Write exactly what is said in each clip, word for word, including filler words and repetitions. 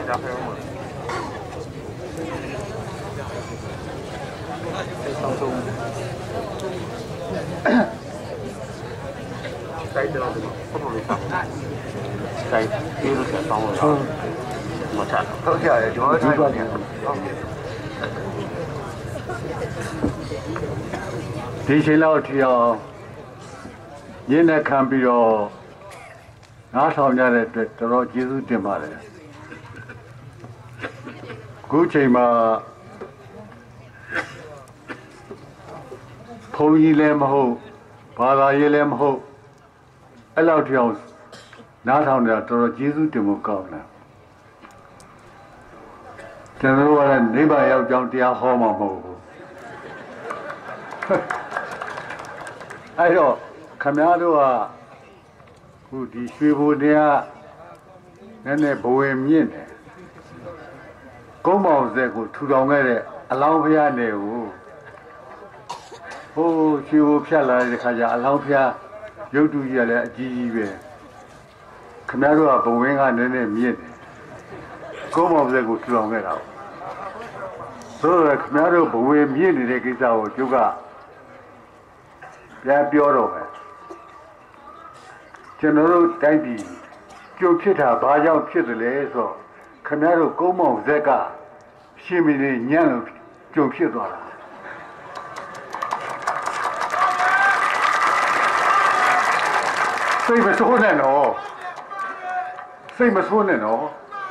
家陪我。当中，在这了这个不同的上，在有的在上路上，我看，头下也就要这个点。 ဒီချိန်လောက်ထီအောင်ရင်းနဲ့ခံပြီးတော့နားထောင်ကြတဲ့အတွက်တော်တော်ကျေးဇူးတင်ပါတယ်ခုချိန်မှာဘုန်းကြီးလည်းမဟုတ်ဘာသာရေးလည်းမဟုတ်အဲ့လောက်ထီအောင်နားထောင်ကြတော်တော်ကျေးဇူးတင်ဖို့ကောင်းတယ်ကျွန်တော်တို့ကလည်းနိဗ္ဗာန်ရောက်ကြောင်းတရားဟောမှာမဟုတ်ဘူးအဲ့တော့ခမည်းတော်ကခုဒီရွှေဘုံတရားနည်းနည်းဘဝင်မြင့်တယ်ကုန်းမောင်ဆက်ကိုထူထောင်ခဲ့တဲ့အလောင်းဖျားနယ်ကိုဟိုးရွှေဘုံဖြတ်လာတဲ့ခါကျအလောင်းဖျားရုပ်တုကြီးကလည်းအကြီးကြီးပဲခမည်းတော်ကဘဝင်ကနည်းနည်းမြင့်တယ်ကုန်းမောင်ဆက်ကိုထူထောင်ခဲ့တာဆိုတော့ခမည်းတော်ဘဝင်မြင့်နေတဲ့ကိစ္စကိုကျုပ်ကပြန်ပြောတော့မယ်ကျွန်တော်တို့တိုက်ပြီးကြုံဖြစ်တာဘာကြောင့်ဖြစ်သလဲဆိုတော့ခင်ဗျားတို့ကုန်းမောင်ဇက်ကရှင်မင်းလေးညံ့လို့ကြုံဖြစ်သွားတာစိတ်မဆိုးနဲ့နော်စိတ်မဆိုးနဲ့နော်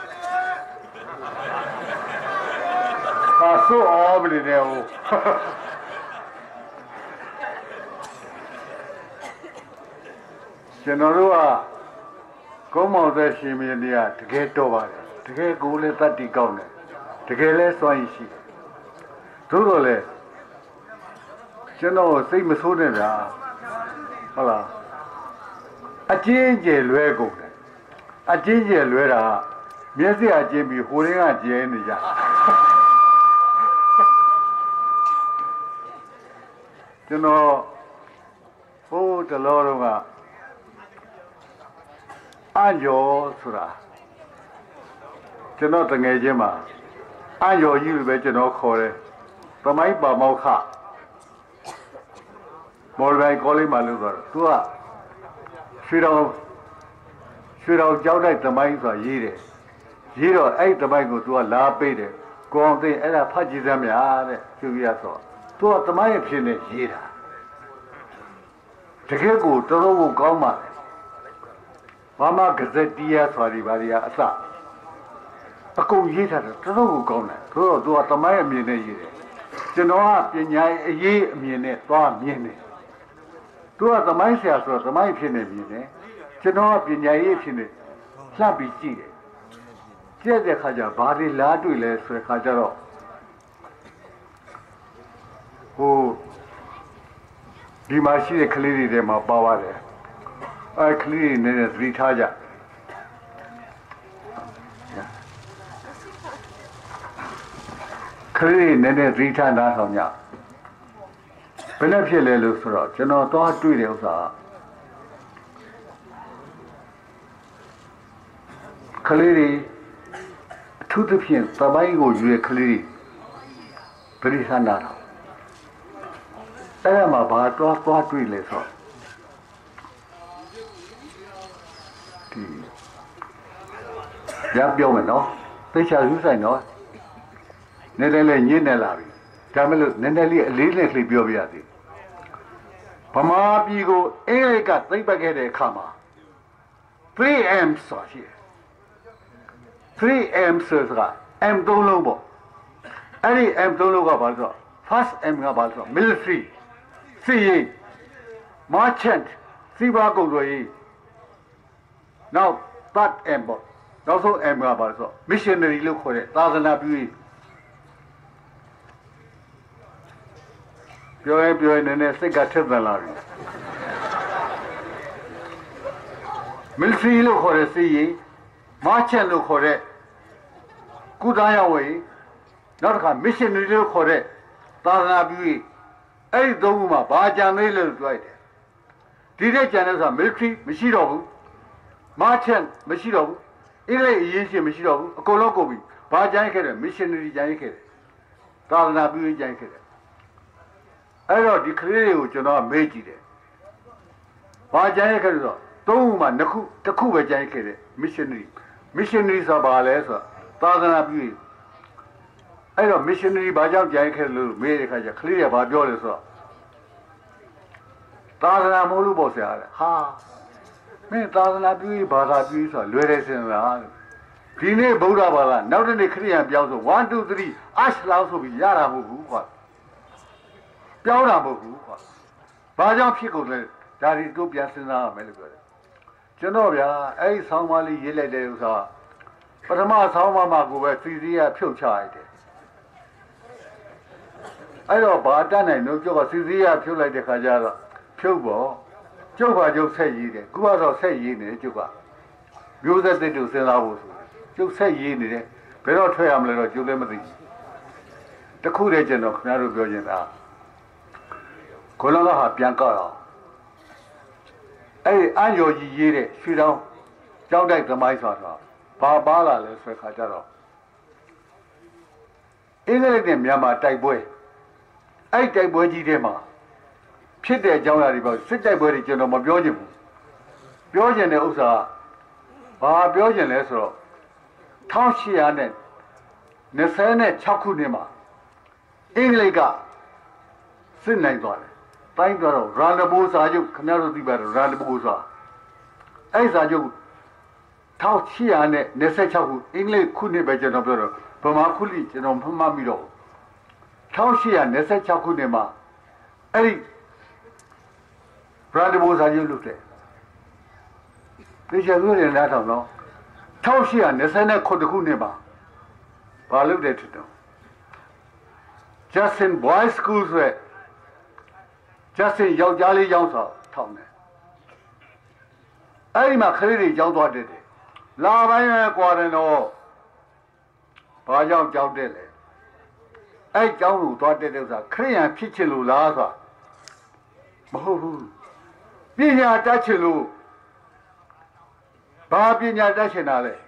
အာဆိုးအောင်မနေနဲ့ဟိုကျွန်တော်တို့ကကုန်းမောင်သက်ရှင်မင်းတွေကတကယ်တော့ပါတယ်တကယ်ကိုယ်လည်းတတ်တီကောင်းတယ်တကယ်လည်းစွမ်းရည်ရှိတယ်တို့တော့လေကျွန်တော်စိတ်မဆိုးနဲ့ဗျာဟုတ်လားအချင်းကျယ်လွဲကုန်တယ်အချင်းကျယ်လွဲတာမျက်စိအချင်းပြီးဟိုရင်းကကျဲနေကြကျွန်တော်ဟိုတလောတော့ကအညောဆိုတာကျွန်တော်တငယ်ချင်းမှာအညောကြီးလိုပဲကျွန်တော်ခေါ်တယ်သမိုင်းပါမောက္ခမော်လ်ကောလိပ်မှာလို့ဆိုတော့သူကရွှေတော်ရွှေတော်ကျောင်းတိုက်သမိုင်းဆိုတာရေးတယ်ရေးတော့အဲ့သမိုင်းကိုသူကလာပေးတယ်ကိုအောင်သိအဲ့ဒါဖတ်ကြည့်စမ်းများတဲ့သူကြီးရဆိုသူကသမိုင်းအဖြစ်နဲ့ရေးတာတကယ်ကိုတော်တော်ကိုကောင်းပါတယ်ဘာမှကစက်တီးရဆိုရီဘာရီယာအစအကုန်ရေးထားတယ်တော်တော်ကိုကောင်းတယ်ဆိုတော့သူကသမိုင်းအမြင်နဲ့ရေးတယ်ကျွန်တော်ကပညာအရေးအမြင်နဲ့သွားမြင်တယ်သူကသမိုင်းဆရာဆိုတော့သမိုင်းဖြစ်နေမြင်တယ်ကျွန်တော်ကပညာရေးဖြစ်နေလှပ်ပြီးကြည့်တယ်ကြည့်တဲ့ခါကျဘာတွေလားတွေ့လဲဆိုတဲ့ခါကျတော့ဟိုဒီမှာရှိတဲ့ကလေးတွေထဲမှာပါပါတယ်အဲ့ကလေးနဲ့သတိထားကြကလေးနဲ့သတိထားနားဆောင်ကြဘယ်နဲ့ဖြစ်လဲလို့ဆိုတော့ကျွန်တော်သွားတွေ့တဲ့ဥစ္စာကလေးတွေအထူးသဖြင့်သမိုင်းကိုယူတဲ့ကလေးတွေသတိထားနားတော့အဲ့ဒါမှဘာသွားသွားတွေ့လဲဆိုတော့ရပြောမယ်နော်သိချာယူဆိုင်နော်နည်းနည်းလေးညင်းနေလာပြီဒါမဲ့လို့နည်းနည်းလေးအလေးနဲ့ခလေးပြောပြရသေးဗမာပြည်ကိုအင်္ဂလိပ်ကသိပ်ပတ်ခဲ့တဲ့အခါမှာ three M ဆိုရှိတယ် three M ဆိုတာ M သုံးလုံးပေါ့အဲ့ဒီ M သုံးလုံးကဘာလို့ဆိုတော့ first M ကဘာလို့ဆိုတော့ military စီးရေး merchant စီးပွားကုန်သွယ်ရေးနောက် third M ပေါ့နောက်ဆုံး M ကဘာလို့ဆိုတော့ missionary လို့ခေါ်တဲ့သာသနာပြုရေးပြောရင်ပြောရင်နည်းနည်းစိတ်ကထက်သန်လာပြီ military လို့ခေါ်တဲ့စီးရေး merchant လို့ခေါ်တဲ့ကုသရေးဝေးနောက်တစ်ခါ missionary လို့ခေါ်တဲ့သာသနာပြုရေးအဲ့ဒီသုံးခုမှာဘာကြံသေးလဲလို့ပြောရတယ်ဒီတဲ့ကြံတဲ့ဆိုတာ military မရှိတော့ဘူး merchant မရှိတော့ဘူးအင်္ဂလိပ်အရေးရှင်မရှိတော့ဘူးအကုန်လုံးကုန်ပြီဘာကြိုင်းခဲ့တယ် missionary ကြိုင်းခဲ့တယ်သာသနာပြုရေးကြိုင်းခဲ့တယ်အဲ့တော့ဒီကလေးတွေကိုကျွန်တော်မေးကြည့်တယ်ဘာကြိုင်းခဲ့လို့ဆိုသုံးခုမှနှစ်ခုတစ်ခုပဲကြိုင်းခဲ့တယ် missionary missionary ဆိုတာဘာလဲဆိုတော့သာသနာပြုရေးအဲ့တော့ missionary ဘာကြောင့်ကြိုင်းခဲ့လို့မေးတဲ့ခါကျကလေးတွေဘာပြောလဲဆိုတော့သာသနာမဟုတ်လို့ပေါ့ဆရာလေဟာမင်းသာသနာပြုရေးဘာသာပြုရေးဆိုတာလွယ်တယ်စင်လားဒီနေ့ဗုဒ္ဓဘာသာနောက်တစ်နေ့ခရစ်ယာန်ပြောင်းဆိုone two three အရှလောင်းဆိုပြီးရတာမဟုတ်ဘူးကွာပြောင်းတာမဟုတ်ဘူးကွာဘာကြောင့်ဖြစ်ကုန်လဲဒါတွေတို့ပြန်စဉ်းစားရမယ်လို့ပြောတယ်ကျွန်တော်ဗျာအဲ့ဒီဆောင်းပါးလေးရေးလိုက်တဲ့ဥစ္စာပထမဆောင်းပါးမှာကိုပဲစီစီကဖြုတ်ချလိုက်တယ်အဲ့တော့ဘာတတ်နိုင်လို့ကျုပ်ကစီစီကဖြုတ်လိုက်တဲ့ခါကျတော့ဖြုတ်ပေါ့ကျုပ်ကကျုပ်ဆက်ရေးတယ်ခုကတော့ဆက်ရေးနေတယ်ကျုပ်ကမျိုးဆက်တဲ့သူစဉ်းစားဖို့ဆိုကျုပ်ဆက်ရေးနေတယ်ဘယ်တော့ထွက်ရမလဲတော့ကျုပ်လည်းမသိဘူးတခုတည်းကျွန်တော်ခင်ဗျားတို့ပြောချင်တာခလုံးကဟာပြန်ကောက်အောင်အဲ့ဒီအန်ယောကြီးရေးတဲ့ရွှေတောင်ကြောက်တိုက်သမိုင်းဆိုတာဘာပါလာလဲဆိုခါကြတော့အင်္ဂလိပ်နဲ့မြန်မာတိုက်ပွဲအဲ့တိုက်ပွဲကြီးထဲမှာဖြစ်တဲ့အကြောင်းအရာတွေပေါ့စစ်တိုက်ပွဲတွေကျွန်တော်မပြောချင်ဘူးပြောချင်တဲ့ဥစ္စာဘာပြောချင်လဲဆိုတော့တစ်၈၂၆ခုနှစ်မှာအင်္ဂလိပ်ကစစ်နိုင်သွားတယ်တိုင်းသွားတော့ရန်ဒဘိုးစာချုပ်ခင်ဗျားတို့သိပါတယ်ရန်ဒဘိုးစာအဲ့စာချုပ်တစ်၈၂၆ခုအင်္ဂလိပ်ခုနှစ်ပဲကျွန်တော်ပြောတော့ဗမာခုနှစ်ကျွန်တော်မှတ်မိတော့တစ်၈၂၆ခုနှစ်မှာအဲ့ဒီရန်ဒဘိုးစာချုပ်လုပ်တယ်ဒီချက်လို့လည်းနားထောင်တော့တစ်၈၂၉ခုနှစ်မှာဘာလုပ်တယ်ထင်တော့ Justin Boys School ဆို Justin ယောက်ျားလေးကျောင်းဆောင်ထောင်တယ်အဲ့ဒီမှာခလေးတွေကျောင်းသွားတယ်လာပိုင်းပဲကွာတယ်တော့ဘာကြောင့်ကြောက်တယ်လဲအဲ့ကျောင်းကိုသွားတဲ့ဥစ္စာခရိယံဖြစ်ချင်လို့လားဆိုတာမဟုတ်ဘူးပညာတတ်ချင်လို့ဘာပညာတတ်ချင်တာလဲ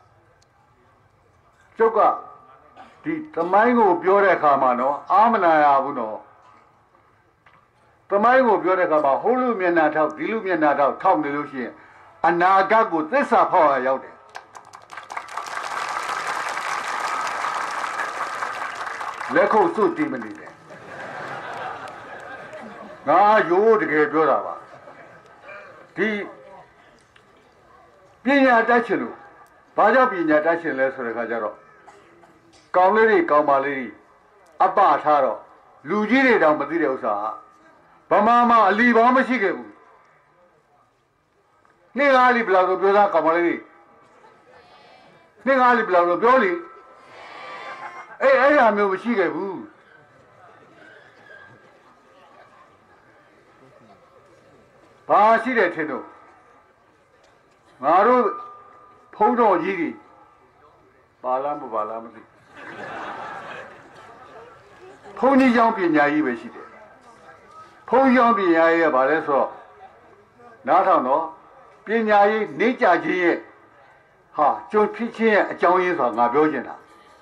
ကျုပ်ကဒီသမိုင်းကိုပြောတဲ့အခါမှာနော်အာမနာရဘူးနော်သမိုင်းကိုပြောတဲ့အခါမှာဟိုလူမျက်နှာထောက်ဒီလူမျက်နှာထောက်ထောက်နေလို့ရှိရင်အနာဂတ်ကိုသစ္စာဖောက်ရရောက်တယ်လက်ခုပ်စွတ်တီးမနေနဲ့ငါရိုးတကယ်ပြောတာပါဒီပညာတတ်ချင်လို့ဘာကြောင့်ပညာတတ်ချင်လဲဆိုတဲ့အခါကျတော့ကောင်းလေးတွေကောင်းပါလေးတွေအပထားတော့လူကြီးတွေတောင်မသိတဲ့ဥစ္စာဗမာမှာအလီပေါင်းမရှိခဲ့ဘူးနေ့ကားလီဘလောက်တော့ပြောသားကောင်းပါလေးတွေနေ့ကားလီဘလောက်တော့ပြောလီအေးအဲ့ဒါမျိုးမရှိခဲ့ဘူးဘာရှိတယ်ထင်တော့ငါတို့ဖုံးတော်ကြီးကြီးပါလားမပါလားမသိဘုန်းကြီးကျောင်းပညာကြီးပဲရှိတယ်ဘုန်းကြီးကျောင်းပညာကြီးကဘာလဲဆိုတော့နားထောင်တော့ပညာရေးနေကြခြင်းရဲ့ဟာကျွန်းဖြစ်ခြင်းရဲ့အကြောင်းရင်းဆိုတာငါပြောချင်တာ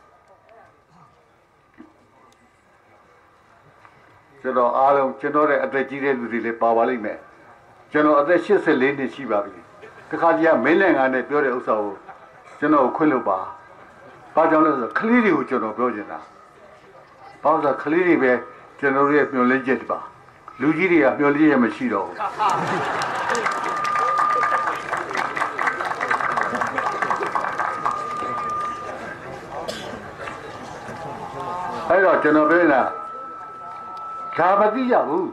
ကျွန်တော်အားလုံးကျွန်တော်ရဲ့အသက်ကြီးတဲ့လူတွေလည်းပါပါလိမ့်မယ်ကျွန်တော်အသက်၈၄နှစ်ရှိပါပြီတခါတည်းကမင်းလည်းငါနဲ့ပြောတဲ့ဥစ္စာကိုကျွန်တော်ခွင့်လို့ပါဘာကြောင့်လဲဆိုတော့ကလေးတွေကိုကျွန်တော်ပြောချင်တာဘာလို့ဆိုကလေးတွေပဲကျွန်တော်ရဲ့မျှော်လင့်ချက်ပါလူကြီးတွေကမျှော်လင့်ရမရှိတော့ဘူးအဲ့တော့ကျွန်တော်ပြောနေတာဒါမသိကြဘူး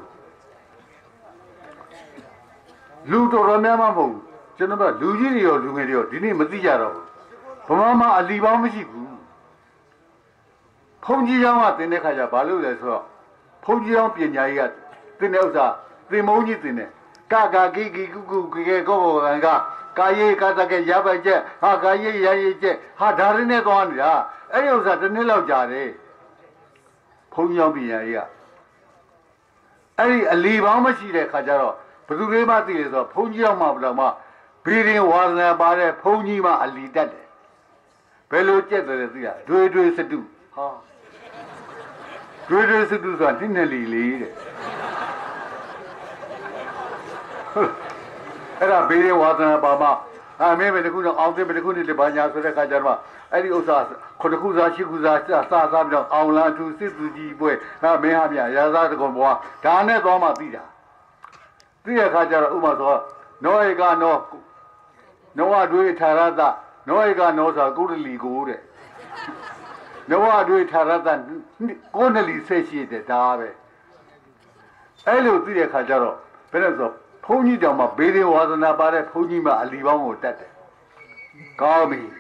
လူတော်တော်များများမဟုတ်ဘူးကျွန်တော်ကလူကြီးတွေရောလူငယ်တွေရောဒီနေ့မသိကြတော့ဘူးဗမာမှာအလီပေါင်းမရှိဘူးဖုန်ကြီးကျောင်းကတင်တဲ့ခါကျဘာလို့လဲဆိုတော့ဖုန်ကြီးကျောင်းပညာကြီးကတင်တဲ့ဥစ္စာသင်မုန်းကြီးတင်တယ်ကကာကီကီကုကုကေကေကောဘောကကာယေကတကေရပါချက်ဟာကာယေရယေချက်ဟာဒါရင်းနဲ့သွားနေတာအဲ့ဒီဥစ္စာတစ်နှစ်လောက်ကြာတယ်ဖုန်ကြီးကျောင်းပညာကြီးကအဲ့ဒီအလီပေါင်းမရှိတဲ့ခါကျတော့ဘယ်သူတွေမှသိလဲဆိုတော့ဖုန်ကြီးကျောင်းမှာဘယ်တော့မှဘေရင်ဝါသနာပါတဲ့ဘုန်းကြီးမှအလီတတ်တယ်ဘယ်လိုကြက်တယ်သိလားဒွေဒွေစတုဟာဒွေဒွေစတုဆိုတာနှစ်နှစ်လီလေးတဲ့အဲ့ဒါဘေးရင်ဝါသနာပါမှအမင်းပဲတခုတော့အောင်သိပဲတခုနေလေဘာညာဆိုတဲ့ခါကျတော့အဲ့ဒီဥစ္စာခုတစ်ခုစားရှစ်ခုစားစစားစားပြီးတော့အောင်လန်းသူစစ်သူကြီးပွဲဟာမင်းဟာမြရာသားတကွန်ဘွားဒါနဲ့သွားမှသိတာသိတဲ့ခါကျတော့ဥမာဆိုနောဧကနောနောဝတွေထာရတနောဧကနောဆိုတာကုရလီကိုတဲ့နောဝတွေထာရတကိုနလီဆက်ရှိတဲ့ဒါပဲအဲ့လိုသိတဲ့ခါကျတော့ဘယ်လိုဆိုဘုန်းကြီးတောင်မှဘေးရင်ဝါသနာပါတဲ့ဘုန်းကြီးမှအလီပေါင်းကိုတတ်တယ်ကောင်းပြီ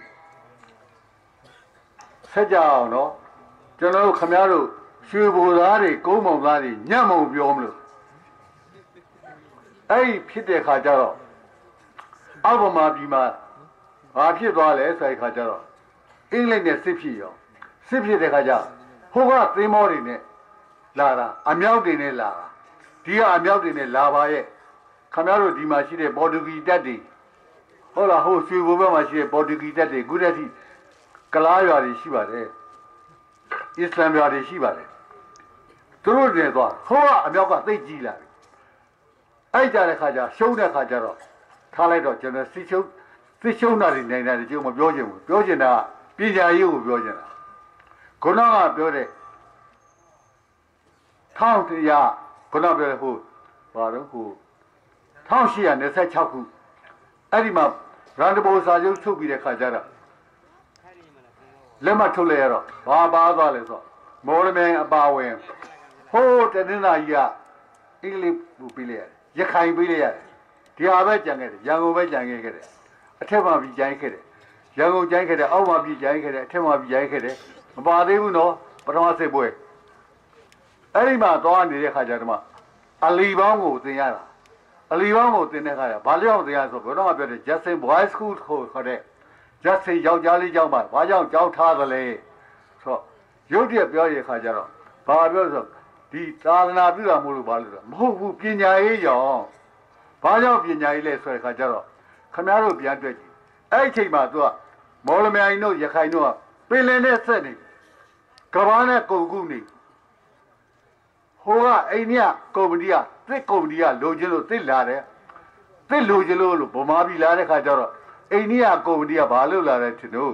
ဆက်ကြအောင်နော်ကျွန်တော်တို့ခမရတို့ရွှေဘိုသားတွေကုန်းမောင်သားတွေညံ့မုံပြောမလို့အဲ့ဒီဖြစ်တဲ့ခါကျတော့အောက်ဗမာပြည်မှာဘာဖြစ်သွားလဲဆိုတဲ့ခါကျတော့အင်္ဂလိပ်နဲ့စစ်ဖြစ်ရောစစ်ဖြစ်တဲ့ခါကျဟိုကသင်းမောတွေနဲ့လာတာအမြောက်တွေနဲ့လာတာဒီကအမြောက်တွေနဲ့လာပါရဲ့ခမရတို့ဒီမှာရှိတဲ့ပေါ်တူဂီတပ်တွေဟုတ်လားဟိုရွှေဘိုဘက်မှာရှိတဲ့ပေါ်တူဂီတပ်တွေခုတည်းထိကလားရွာတွေရှိပါတယ်အစ္စလမ်ရွာတွေရှိပါတယ်သူတို့တွေသွားဟိုကအမြောက်ကသိတ်ကြီးလာပြီအဲ့ကြတဲ့ခါကျရှုံးတဲ့ခါကျတော့ထားလိုက်တော့ကျွန်တော်စစ်ရှုံးစစ်ရှုံးတာတွေနိုင်တယ်ကျုံမပြောချင်ဘူးပြောချင်တာပညာရေးကိုပြောချင်တာခုနကပြောတဲ့ထောင်တရားခုနပြောတဲ့ဟိုဘာလို့ဟိုတစ်ထောင်ရှစ်ရာနှစ်ဆယ့်ခြောက်ခုအဲ့ဒီမှာရန်တဘောစာချုပ်ထုတ်ပြီးတဲ့ခါကျတော့လက်မထုတ်လိုက်ရတော့ဘာပါသွားလဲဆိုမော်ရမန်အပါဝင်ဟိုးတနင်္လာကြီးကအင်္ဂလိပ်ဘူးပြီးလိုက်ရတယ်ရခိုင်ပြီးလိုက်ရတယ်ဒီဟာပဲကြံခဲ့တယ်ရန်ကုန်ပဲကြံခဲ့ခဲ့တယ်အထက်မှာပြီးကြိုင်းခဲ့တယ်ရန်ကုန်ကြိုင်းခဲ့တယ်အောက်မှာပြီးကြိုင်းခဲ့တယ်အထက်မှာပြီးကြိုင်းခဲ့တယ်မပါသေးဘူးနော်ပထမစိတ်ပွဲအဲ့ဒီမှာသွားနေတဲ့ခါကျတော့အလီပေါင်းကိုသင်ရတာအလီပေါင်းကိုသင်တဲ့ခါကျဘာကြောင့်သင်ရဆိုဘယ်တော့မှပြောတယ် Justin Boy School ကိုခေါ်တဲ့ Justin ယောက်ျားလေးကျောင်းမှာဘာကြောင့်ကျောင်းထားသလဲဆိုတော့ရုပ်တရက်ပြောရတဲ့ခါကျတော့ဘာပြောဆိုဒီသာသနာပြုတာမို့လို့ဘာလို့လဲမဟုတ်ဘူးပညာရေးကြောင့်ဘာကြောင့်ပညာရေးလဲဆိုတဲ့ခါကျတော့ခမည်းတော်ပြန်တွေ့ကြည့်အဲ့ဒီချိန်မှာသူကမော်လမြိုင်တို့ရခိုင်တို့ကပင်လယ်နဲ့ဆက်နေကဘာနဲ့ကုန်ကူးနေဟိုကအိန္ဒိယကုမ္ပဏီကတစ်ကုမ္ပဏီကလိုချင်လို့တစ်လာတယ်တစ်လိုချင်လို့လို့ဗမာပြည်လာတဲ့ခါကျတော့အိန္ဒိယကုမ္ပဏီကဘာလို့လာတယ်ထင်လို့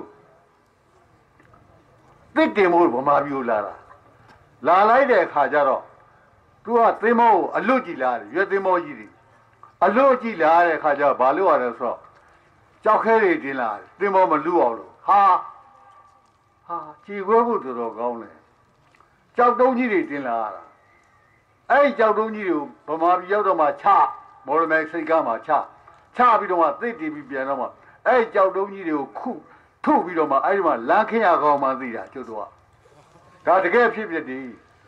တစ်တင်မို့ဗမာပြည်ကိုလာတာလာလိုက်တဲ့အခါကျတော့သူကသင်းမောကိုအလွတ်ကြည့်လာတယ်ရွက်သင်းမောကြီးတွေအလွတ်ကြည့်လာတဲ့အခါကျတော့ဘာလို့ရလဲဆိုတော့ကြောက်ခဲတွေတင်လာတယ်သင်းမောမလူအောင်လို့ဟာဟာကြည်ခွဲဖို့တော်တော်ကောင်းတယ်ကြောက်တုံးကြီးတွေတင်လာတာအဲ့ကြောက်တုံးကြီးတွေကိုဗမာပြည်ရောက်တော့မှချမော်ရမဲစိတ်ကားမှာချချပြီးတော့မှသိတည်ပြီးပြန်တော့မှအဲ့ကြောက်တုံးကြီးတွေကိုခုထုတ်ပြီးတော့မှအဲ့ဒီမှာလမ်းခင်းရကောင်းမှသိတာကျွတ်တော့ဒါတကယ်ဖြစ်ဖြစ်ဒီ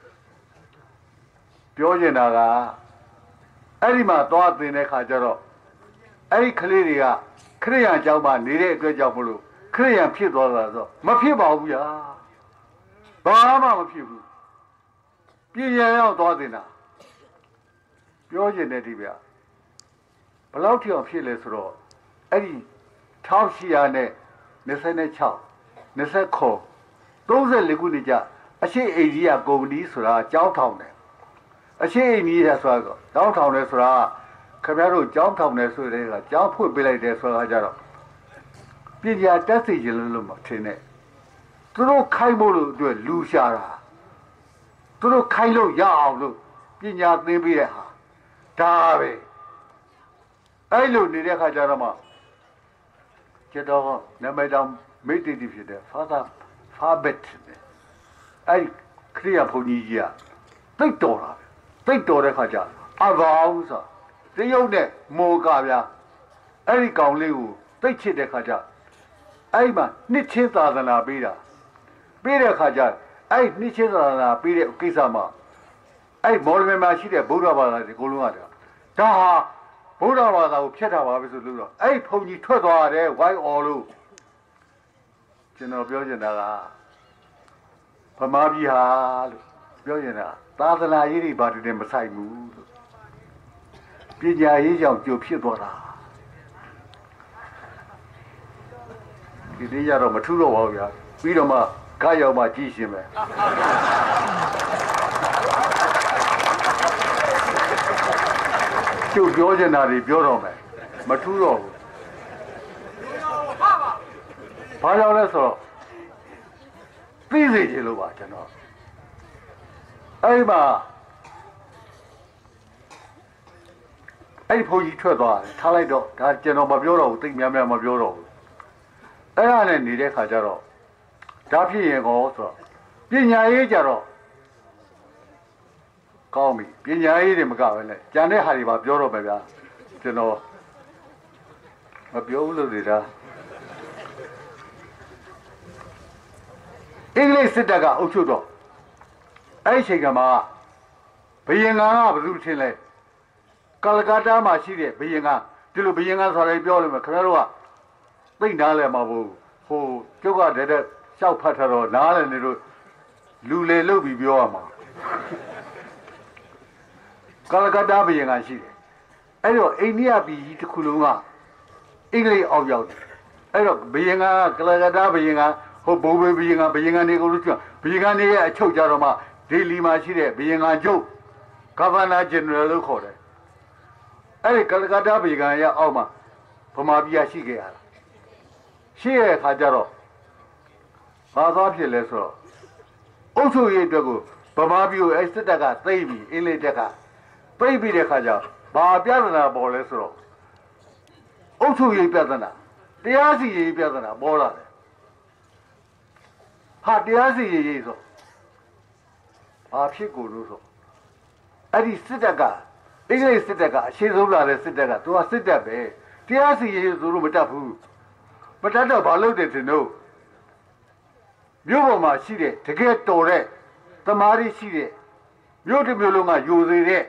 ပြောနေတာကအဲ့ဒီမှာသွားတင်တဲ့ခါကျတော့အဲ့ဒီကလေးတွေကခရိယံကျောင်းမှာနေတဲ့အတွက်ကြောင့်မလို့ခရိယံဖြစ်သွားတာဆိုမဖြစ်ပါဘူးဗျာဘာမှမဖြစ်ဘူးပြည်ရန်ရောက်သွားတင်တာပြောချင်တဲ့ဒီဗျာဘယ်လောက်ထိအောင်ဖြစ်လဲဆိုတော့အဲ့ဒီတစ်ထောင်ရှစ်ရာနဲ့နှစ်ဆယ့်ခြောက်နှစ်ဆယ့်ခုသုံးဆယ့်လေးခုနှစ်ကြာအရှိအိန္ဒိယကုမ္ပဏီဆိုတာကြောင်းထောင်တယ်အရှိအိန္ဒိယဆိုတာကကြောင်းထောင်တယ်ဆိုတာခင်ဗျားတို့ကြောင်းထောင်တယ်ဆိုတဲ့ကကြောင်းဖွင့်ပေးလိုက်တယ်ဆိုတာကြတော့ပညာတက်စီခြင်းလို့မထင်နဲ့သူတို့ခိုင်းဖို့လို့အတွက်လူရှာတာသူတို့ခိုင်းလို့ရအောင်လို့ပညာသင်ပေးတဲ့ဟာဒါပဲအဲ့လိုနေတဲ့ခါကျတော့မှကျတော့နာမည်တောင်မိတ်တီဖြစ်တယ်ဖာသာဖာဘက်အဲ့ခရိယာဘုန်းကြီးကြီးကသိတော်တာပဲသိတော်တဲ့ခါကျအဘောင်းဆိုတရုတ်နဲ့မောကဗျာအဲ့ဒီကောင်လေးကိုသိချစ်တဲ့ခါကျအဲ့မှာနှစ်ချင်းသာသနာပေးတာပေးတဲ့ခါကျအဲ့နှစ်ချင်းသာသနာပေးတဲ့ကိစ္စမှာအဲ့မော်လမြိုင်မှာရှိတဲ့ဗုဒ္ဓဘာသာတွေအကုန်လုံးကဒါဟာဗုဒ္ဓဘာသာကိုဖျက်တာပါပဲဆိုလို့တော့အဲ့ဘုန်းကြီးထွက်သွားတယ်ဝိုင်းအော်လို့ကျွန်တော်ပြောချင်တာကဗမာပြည်ဟာလို့ပြောချင်တာသာသနာရေးတွေဘာတွေနဲ့မဆိုင်ဘူးလို့ပညာရေးကြောင့်ကြိုဖြစ်သွားတာဒီနေ့ရတော့မထူးတော့ပါဘူးဗျာပြီးတော့မှကားရောက်မှကြည့်ရှင်မယ်ကျုပ်ပြောချင်တာတွေပြောတော့မယ်မထူးတော့ဘူးဘာကြောင့်လဲဆိုတော့သိစေချင်လို့ပါကျွန်တော်အဲ့မှာအဲ့ဒီဘုန်းကြီးထွက်သွားတယ်ထားလိုက်တော့ဒါကျွန်တော်မပြောတော့ဘူးသိများများမပြောတော့ဘူးအဲ့ဒါနဲ့နေတဲ့ခါကျတော့ဒါဖြစ်ရင်ကောဆိုတော့ပညာရေးကြတော့ကောင်းပြီပညာရေးတွေမကပဲနဲ့ကျန်တဲ့ဟာတွေပါပြောတော့မယ်ဗျာကျွန်တော်မပြောဘူးလို့နေတာအင်္ဂလိပ်စစ်တပ်ကအုပ်ချုပ်တော့အဲ့ဒီချိန်ကမှဘယင်ကကဘယ်သူထင်လဲကာလကတာမှာရှိတဲ့ဘယင်ကဒီလိုဘယင်ကဆိုတယ်ပြောလို့မယ်ခင်ဗျားတို့ကသိနားလဲမှာဘူးဟိုကျုပ်ကတည်းကရှောက်ဖတ်ထားတော့နားလဲနေလို့လူလေလုတ်ပြီးပြောရမှာကာလကတာဘယင်ကရှိတယ်အဲ့တော့အိန္ဒိယပြည်ကြီးတစ်ခုလုံးကအင်္ဂလိပ်အောက်ရောက်တယ်အဲ့တော့ဘယင်ကကာလကတာဘယင်ကဟိုဘိုးဘေးဘယင်ကဘယင်ကနေကိုလို့ပြောဘယင်ကနေရဲ့အချုပ်ကြတော့မှဒေလီမှာရှိတဲ့ဘယင်ကကျုပ်ဂဗနာဂျင်နရယ်လို့ခေါ်တယ်အဲ့ဒီကလကတ္တာဘယင်ကရဲ့အောက်မှာဗမာပြည်ရှိခဲ့ရတာရှိရတဲ့ခါကျတော့ဘာသာဖြစ်လဲဆိုတော့အုပ်ချုပ်ရေးအတွက်ကိုဗမာပြည်ကိုအဲ့စစ်တပ်ကသိမ်းပြီးအင်းလေးတက်ကသိမ်းပြီးတဲ့ခါကျဘာပြဿနာပေါ်လဲဆိုတော့အုပ်ချုပ်ရေးပြဿနာတရားစီရင်ရေးပြဿနာပေါ်လာတယ်ဟာတရားစီရင်ရေးဆိုဘာဖြစ်ကိုလို့ဆိုအဲ့ဒီစစ်တပ်ကအင်္ဂလိပ်စစ်တပ်ကအရှင်းဆုံးလာတဲ့စစ်တပ်ကသူကစစ်တပ်ပဲတရားစီရင်ရေးဆိုလို့မတတ်ဘူးမတတ်တော့ဘာလုပ်တယ်တင်တို့မြို့ပေါ်မှာရှိတဲ့တကယ်တော်တဲ့သမားတွေရှိတဲ့မြို့တစ်မြို့လုံးကယိုသေးတဲ့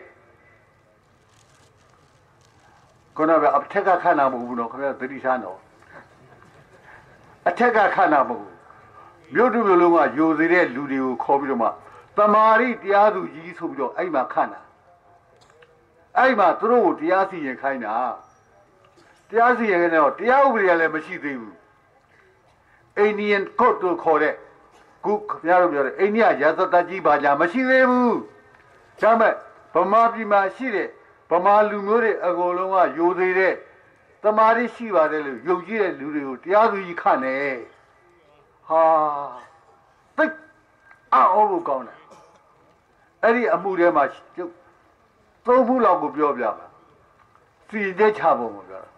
ခေါင်းကအထက်ကခဏမဟုတ်ဘူးနော်ခင်ဗျာသတိထားနော်အထက်ကခဏမဟုတ်ဘူးမြို့တစ်မြို့လုံးကယိုသေးတဲ့လူတွေကိုခေါ်ပြီးတော့မှသမာဓိတရားသူကြီးဆိုပြီးတော့အဲ့မှာခန့်တာအဲ့မှာသူတို့ကိုတရားစီရင်ခိုင်းတာတရားစီရင်ခိုင်းတော့တရားဥပဒေကလည်းမရှိသေးဘူးအိန္ဒိယန်ကော့တို့ခေါ်တဲ့ခုခင်ဗျားတို့ပြောတဲ့အိန္ဒိယရာဇသတ်ကြီးဘာညာမရှိသေးဘူးဒါမဲ့ဗမာပြည်မှာရှိတဲ့ဗမာလူမျိုးတွေအကုန်လုံးကယိုသေးတဲ့သမာဓိရှိပါတယ်လို့ယုံကြည်တဲ့လူတွေကိုတရားသူကြီးခန့်နေဟာသိအော်ဘုကောင်းတယ်အဲ့ဒီအမှုထဲမှာကျုပ်သုံးခုလောက်ကိုပြောပြပါစီတဲ့ချဖို့မပြော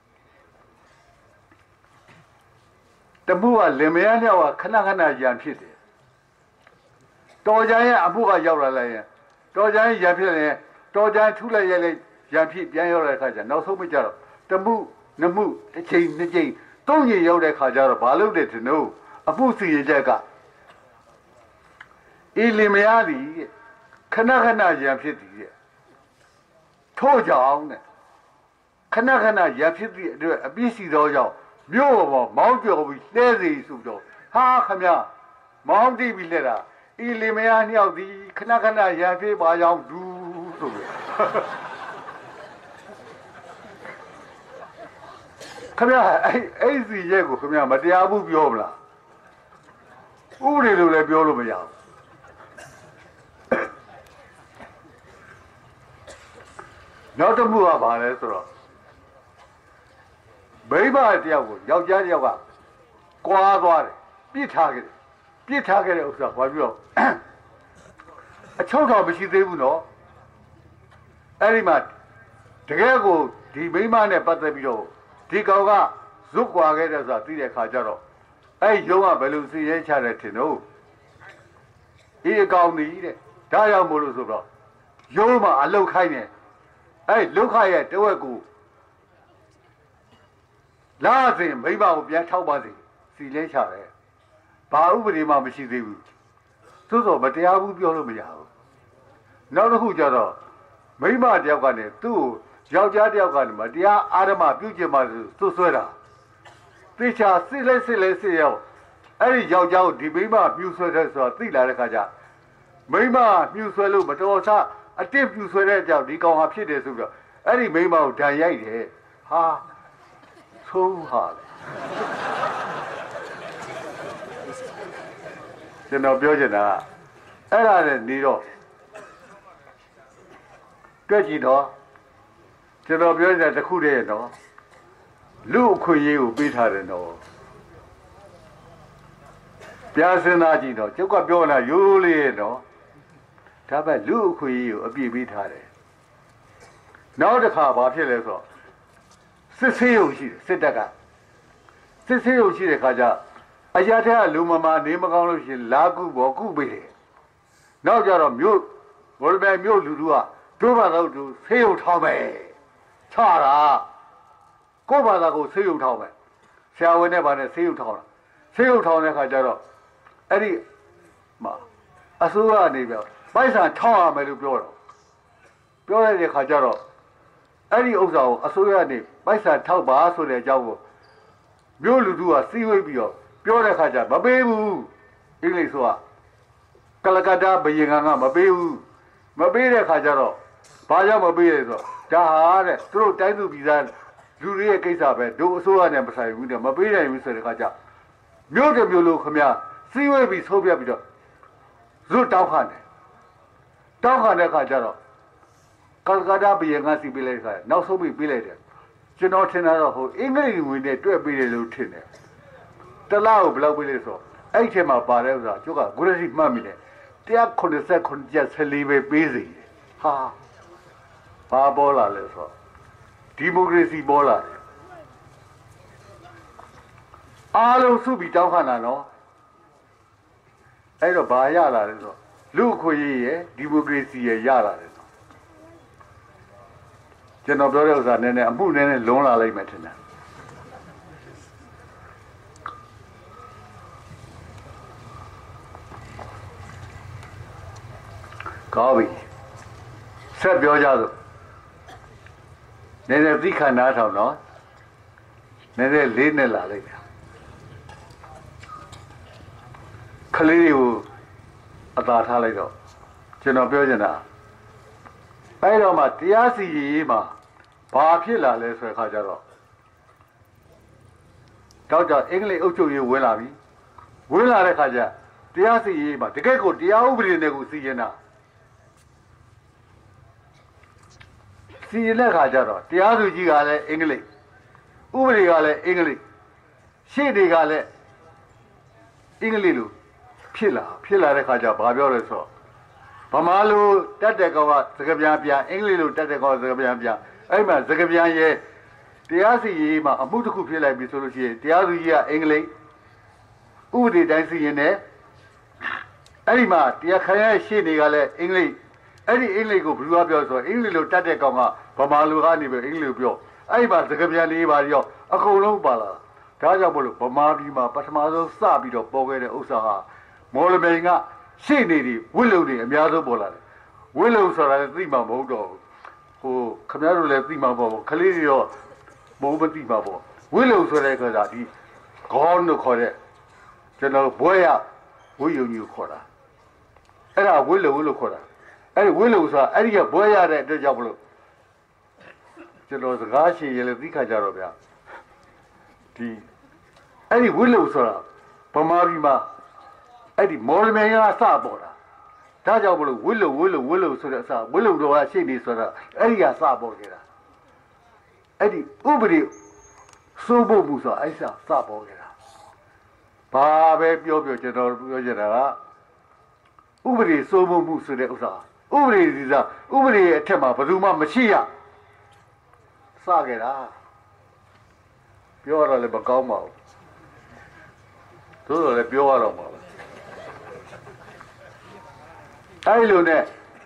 တမှုကလင်မယားမြောက်ကခဏခဏရံဖြစ်တယ်တော်ကြရဲ့အမှုကရောက်လာလိုက်ရင်တော်ကြရဲ့ရံဖြစ်ရင်တော်ကြထူးလိုက်ရလိုက်ရံဖြစ်ပြန်ရောက်တဲ့အခါကျနောက်ဆုံးမကြတော့တမှုနှစ်မှုတစ်ချိန်နှစ်ချိန်သုံးချိန်ရောက်တဲ့အခါကျတော့ဘာလုပ်တယ်သူတို့အမှုစီရင်ချက်ကအေးလင်မယားသည်ခဏခဏရံဖြစ်သည်တဲ့ထို့ကြောင့်တဲ့ခဏခဏရံဖြစ်သည့်အတွက်အပြစ်ရှိသောကြောင့်မြို့ပေါ်မောင်းကျော်ပြီးလဲစီဆိုတော့ဟာခမမောင်းတိပြီးလဲတာအေးလင်မယားနှစ်ယောက်သည်ခဏခဏရံဖြစ်ပါကြောင်းဒူးဆိုပြီးခမအဲ့အဲ့စီရဲ့ကိုခမမတရားဘူးပြောမလားဥပဒေလိုလည်းပြောလို့မရဘူးနောက်တစ်မှုကဘာလဲဆိုတော့မိဘတယောက်ကိုယောက်ျားတယောက်ကကွာသွားတယ်ပြစ်ထားခဲ့တယ်ပြစ်ထားခဲ့တဲ့ဥစ္စာဘာပြောအချုပ်တော်မရှိသေးဘူးနော်အဲ့ဒီမှာတကယ်ကိုဒီမိမနဲ့ပတ်သက်ပြီးတော့ဒီကောင်ကဇွတ်ကွာခဲ့တဲ့ဆိုတာသိတဲ့ခါကျတော့အဲ့ရုံးကဘယ်လိုစီရဲချတယ်ထင်တော့ဒီအကောင်ကြီးတဲ့ဒါရောက်မို့လို့ဆိုတော့ရုံးမှာအလုတ်ခိုင်းတယ်အဲ့လုတ်ခရဲ့တဝက်ကိုလာစဉ်မိဘကိုပြန်ထောက်ပါစေစီလဲချတယ်ဘာဥပဒေမှမရှိသေးဘူးသို့သောမတရားဘူးပြောလို့မရဘူးနောက်တစ်ခုကျတော့မိမတယောက်ကနေသူ့ကိုယောက်ျားတယောက်ကနေမတရားအာဓမပြုကျင်ပါဆိုသွဆွဲတာသေချာစစ်လဲစစ်လဲစစ်ရောက်အဲ့ဒီယောက်ျားကိုဒီမိမပြုဆွဲတဲ့ဆိုတာသိလာတဲ့ခါကျမိမပြုဆွဲလို့မတော်ဆအတစ်ပြုဆွဲတဲ့ကြောင့်ဒီကောင်ဟာဖြစ်တယ်ဆိုတော့အဲ့ဒီမိမကိုဓာန်ရိုက်တယ်ဟာသုံးဟာလေကျွန်တော်ပြောချင်တာအဲ့ဒါနဲ့နေတော့တွက်ကြည့်တော့ကျွန်တော်ပြောတဲ့တခုတည်းတော့လူအခွင့်အရေးကိုပေးထားတယ်တော့ပြားစင်းသားကြည့်တော့ကျုပ်ကပြောလာရိုးလေးရဲ့တော့ဒါပဲလူအခွင့်အရေးကိုအပြည့်ပေးထားတယ်နောက်တစ်ခါဘာဖြစ်လဲဆိုတော့စစ်ဆေးရုံရှိတယ်စစ်တပ်ကစစ်ဆေးရုံရှိတဲ့ခါကျအရာထဲကလူမမာနေမကောင်းလို့ရှိရင်လာကုပေါ်ကုပေးတယ်နောက်ကြတော့မြို့ဘောလမြိုင်မြို့လူလူကတို့ဘာသာတို့ဆေးရုံထောင်းမယ်ချတာကိုဘာသာကိုဆေးရုံထောင်းမယ်ဆရာဝန်နဲ့ဗာနဲ့ဆေးရုံထောင်းတာဆေးရုံထောင်းတဲ့ခါကျတော့အဲ့ဒီမှာအစိုးရအနေနဲ့ပိုက်ဆံထောင်းရမယ်လို့ပြောတော့ပြောလိုက်တဲ့ခါကျတော့အဲ့ဒီဥစ္စာကိုအစိုးရအနေပိုက်ဆံထောက်ပါဆိုတဲ့အကြောင်းကိုမြို့လူထုကစီးဝေးပြီးတော့ပြောတဲ့ခါကျမပေးဘူးအင်္ဂလိပ်ဆိုတာကလကတ္တာဘယင်ကမပေးဘူးမပေးတဲ့ခါကျတော့ဘာကြောင့်မပေးလဲဆိုတော့ဒါဟာတဲ့သူတို့တိုင်းသူပြည်သားလူတွေရဲ့ကိစ္စပဲတို့အစိုးရနဲ့မဆိုင်ဘူးတဲ့မပေးနိုင်ဘူးဆိုတဲ့ခါကျမြို့တစ်မြို့လို့ခမစီးဝေးပြီးဆုံးပြပြီးတော့ဇွတ်တောက်ခါတယ်တောက်ခါတဲ့ခါကျတော့ကလကတ္တာဘယင်ကစီပေးလိုက်ခါနောက်ဆုံးပြီးပေးလိုက်တယ်ကျွန်တော်ထင်တာတော့ဟိုအင်္ဂလိပ်ဝင်နဲ့တွဲပေးတယ်လို့ထင်တယ်တလားကိုဘယ်လောက်ပေးလဲဆိုအဲ့ဒီထဲမှာပါတယ်ဆိုတာကျုပ်ကဂုရစီမှတ်မိတယ်one hundred eighty-nineကျပ်fourteenပဲပေးစီဟာဘာပေါ်လာလဲဆိုဒီမိုကရေစီပေါ်လာတယ်အားလုံးစုပြီးတောင်းခံတာနော်အဲ့တော့ဘာရလာလဲဆိုလူအခွင့်အရေးရယ်ဒီမိုကရေစီရယ်ရလာတယ်ကျွန်တော်ပြောတဲ့ဥစ္စာနည်းနည်းအမှုနည်းနည်းလွန်လာလိုက်မယ်ထင်တယ်ကောင်းပြီဆက်ပြောကြစို့နည်းနည်းသိခန္ဓာထောင်နော်နည်းနည်းလေးနဲ့လာလိုက်မယ်ခလေးတွေကိုအသာထားလိုက်တော့ကျွန်တော်ပြောချင်တာအဲ့တော့မှတရားစီရင်ရေးမှာဘာဖြစ်လာလဲဆိုတဲ့ခါကျတော့တောက်ကြအင်္ဂလိပ်အုပ်ချုပ်ရေးဝင်လာပြီဝင်လာတဲ့ခါကျတရားစီရင်ရေးမှာတကယ့်ကိုတရားဥပဒေနဲ့ကိုစီရင်တာစီရင်တဲ့ခါကျတော့တရားသူကြီးကလည်းအင်္ဂလိပ်ဥပဒေကလည်းအင်္ဂလိပ်ရှေ့တွေကလည်းအင်္ဂလိပ်လိုဖြစ်လာဖြစ်လာတဲ့ခါကျဘာပြောလဲဆိုတော့ဗမာလိုတက်တဲ့ကောင်ကစကားပြန်ပြန်အင်္ဂလိပ်လိုတက်တဲ့ကောင်စကားပြန်ပြန်အဲ့မှာစကားပြန်ရဲ့တရားစီရင်မှာအမှုတစ်ခုဖြစ်လိုက်ပြီဆိုလို့ရှိရင်တရားသူကြီးကအင်္ဂလိပ်ဥပဒေတိုင်းစီရင်တယ်အဲ့ဒီမှာတရားခံရရှေ့တွေကလည်းအင်္ဂလိပ်အဲ့ဒီအင်္ဂလိပ်ကိုဘယ်လိုပြောဆိုအင်္ဂလိပ်လိုတက်တဲ့ကောင်ကဗမာလိုကနေပြီးအင်္ဂလိပ်ပြောအဲ့ဒီမှာစကားပြန်လေးပါရောအကုန်လုံးပါလာဒါကြောင့်မို့လို့ဗမာပြည်မှာပထမဆုံးစပြီးတော့ပေါ်ခဲ့တဲ့ဥစ္စာဟာမော်လမြိုင်ကရှေ့နေတွေဝိလုံတွေအများဆုံးပေါ်လာတယ်ဝိလုံဆိုတာလည်းသိမှာမဟုတ်တော့ဟိုခင်ဗျားတို့လည်းသိမှာပေါ့ခလေးတွေတော့ဘုံမသိမှာပေါ့ဝိလုံဆိုတဲ့ခါကျဒီခေါင်းတို့ခေါ်တဲ့ကျွန်တော်ဘွဲရဝိယုံကြီးကိုခေါ်တာအဲ့ဒါဝိလုံလို့ခေါ်တာအဲ့ဒီဝိလုံဆိုတာအဲ့ဒီကဘွဲရတဲ့အတွက်ကြောင့်မလို့ကျွန်တော်စကားရှည်ရလည်းသိခါကြတော့ဗျာဒီအဲ့ဒီဝိလုံဆိုတာဗမာပြည်မှာအဲ့ဒီမော်လမြိုင်ကစပေါ်တာဒါကြောင့်မလို့ဝိလုံဝိလုံဝိလုံဆိုတဲ့အစဝိလုံတော်ကရှေ့နေဆိုတာအဲ့ဒီကစပေါ်ခဲ့တာအဲ့ဒီဥပဒေစိုးဖို့မှုဆိုတာအဲ့စစပေါ်ခဲ့တာဘာပဲပြောပြောကျွန်တော်ပြောချင်တာကဥပဒေစိုးဖို့မှုဆိုတဲ့ဥစ္စာဥပဒေဒီစားဥပဒေရဲ့အထက်မှာဘယ်သူမှမရှိရစခဲ့တာပြောရတော့လည်းမကောင်းပါဘူးသို့တော်လည်းပြောရတော့မှာအဲ့လိုနဲ့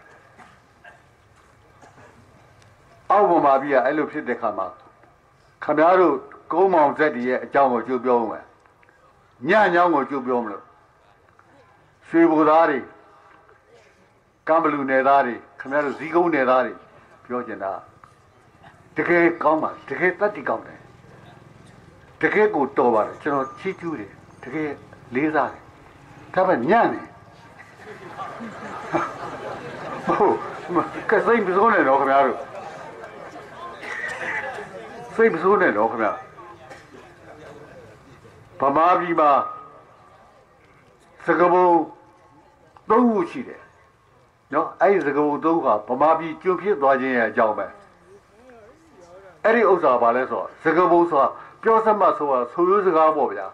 အောက်ပေါ်မှာပြီးရအဲ့လိုဖြစ်တဲ့ခါမှာခမည်းတော်ကုန်းမောင်ဇက်တည်းရဲ့အကြောင်းကိုကြိုးပြောဦးမယ်ညညောင်းကိုကြိုးပြောမလို့ရွှေဘိုသားတွေကံဘလူနယ်သားတွေခမည်းတော်ဇီးကုန်းနယ်သားတွေပြောချင်တာတကယ်ကောင်းပါတကယ်တတ်တည်ကောင်းတယ်တကယ်ကိုတော်ပါတယ်ကျွန်တော်ချီးကျူးတယ်တကယ်လေးစားတယ်ဒါပေမဲ့ညံ့တယ်ဟုတ်ကဲစိတ်မစိုးနဲ့တော့ခင်ဗျားတို့စိတ်မစိုးနဲ့တော့ခင်ဗျာဗမာပြည်မှာစကဘုံသုံးခုရှိတယ်နော်အဲ့ဒီစကဘုံသုံးခုကဗမာပြည်ကျွတ်ဖြစ်သွားခြင်းရဲ့အကြောင်းပဲအဲ့ဒီဥစ္စာဘာလဲဆိုတော့စကဘုံဆိုတာပြောစမှဆိုတာဆိုရိုးစကားပေါ့ဗျာ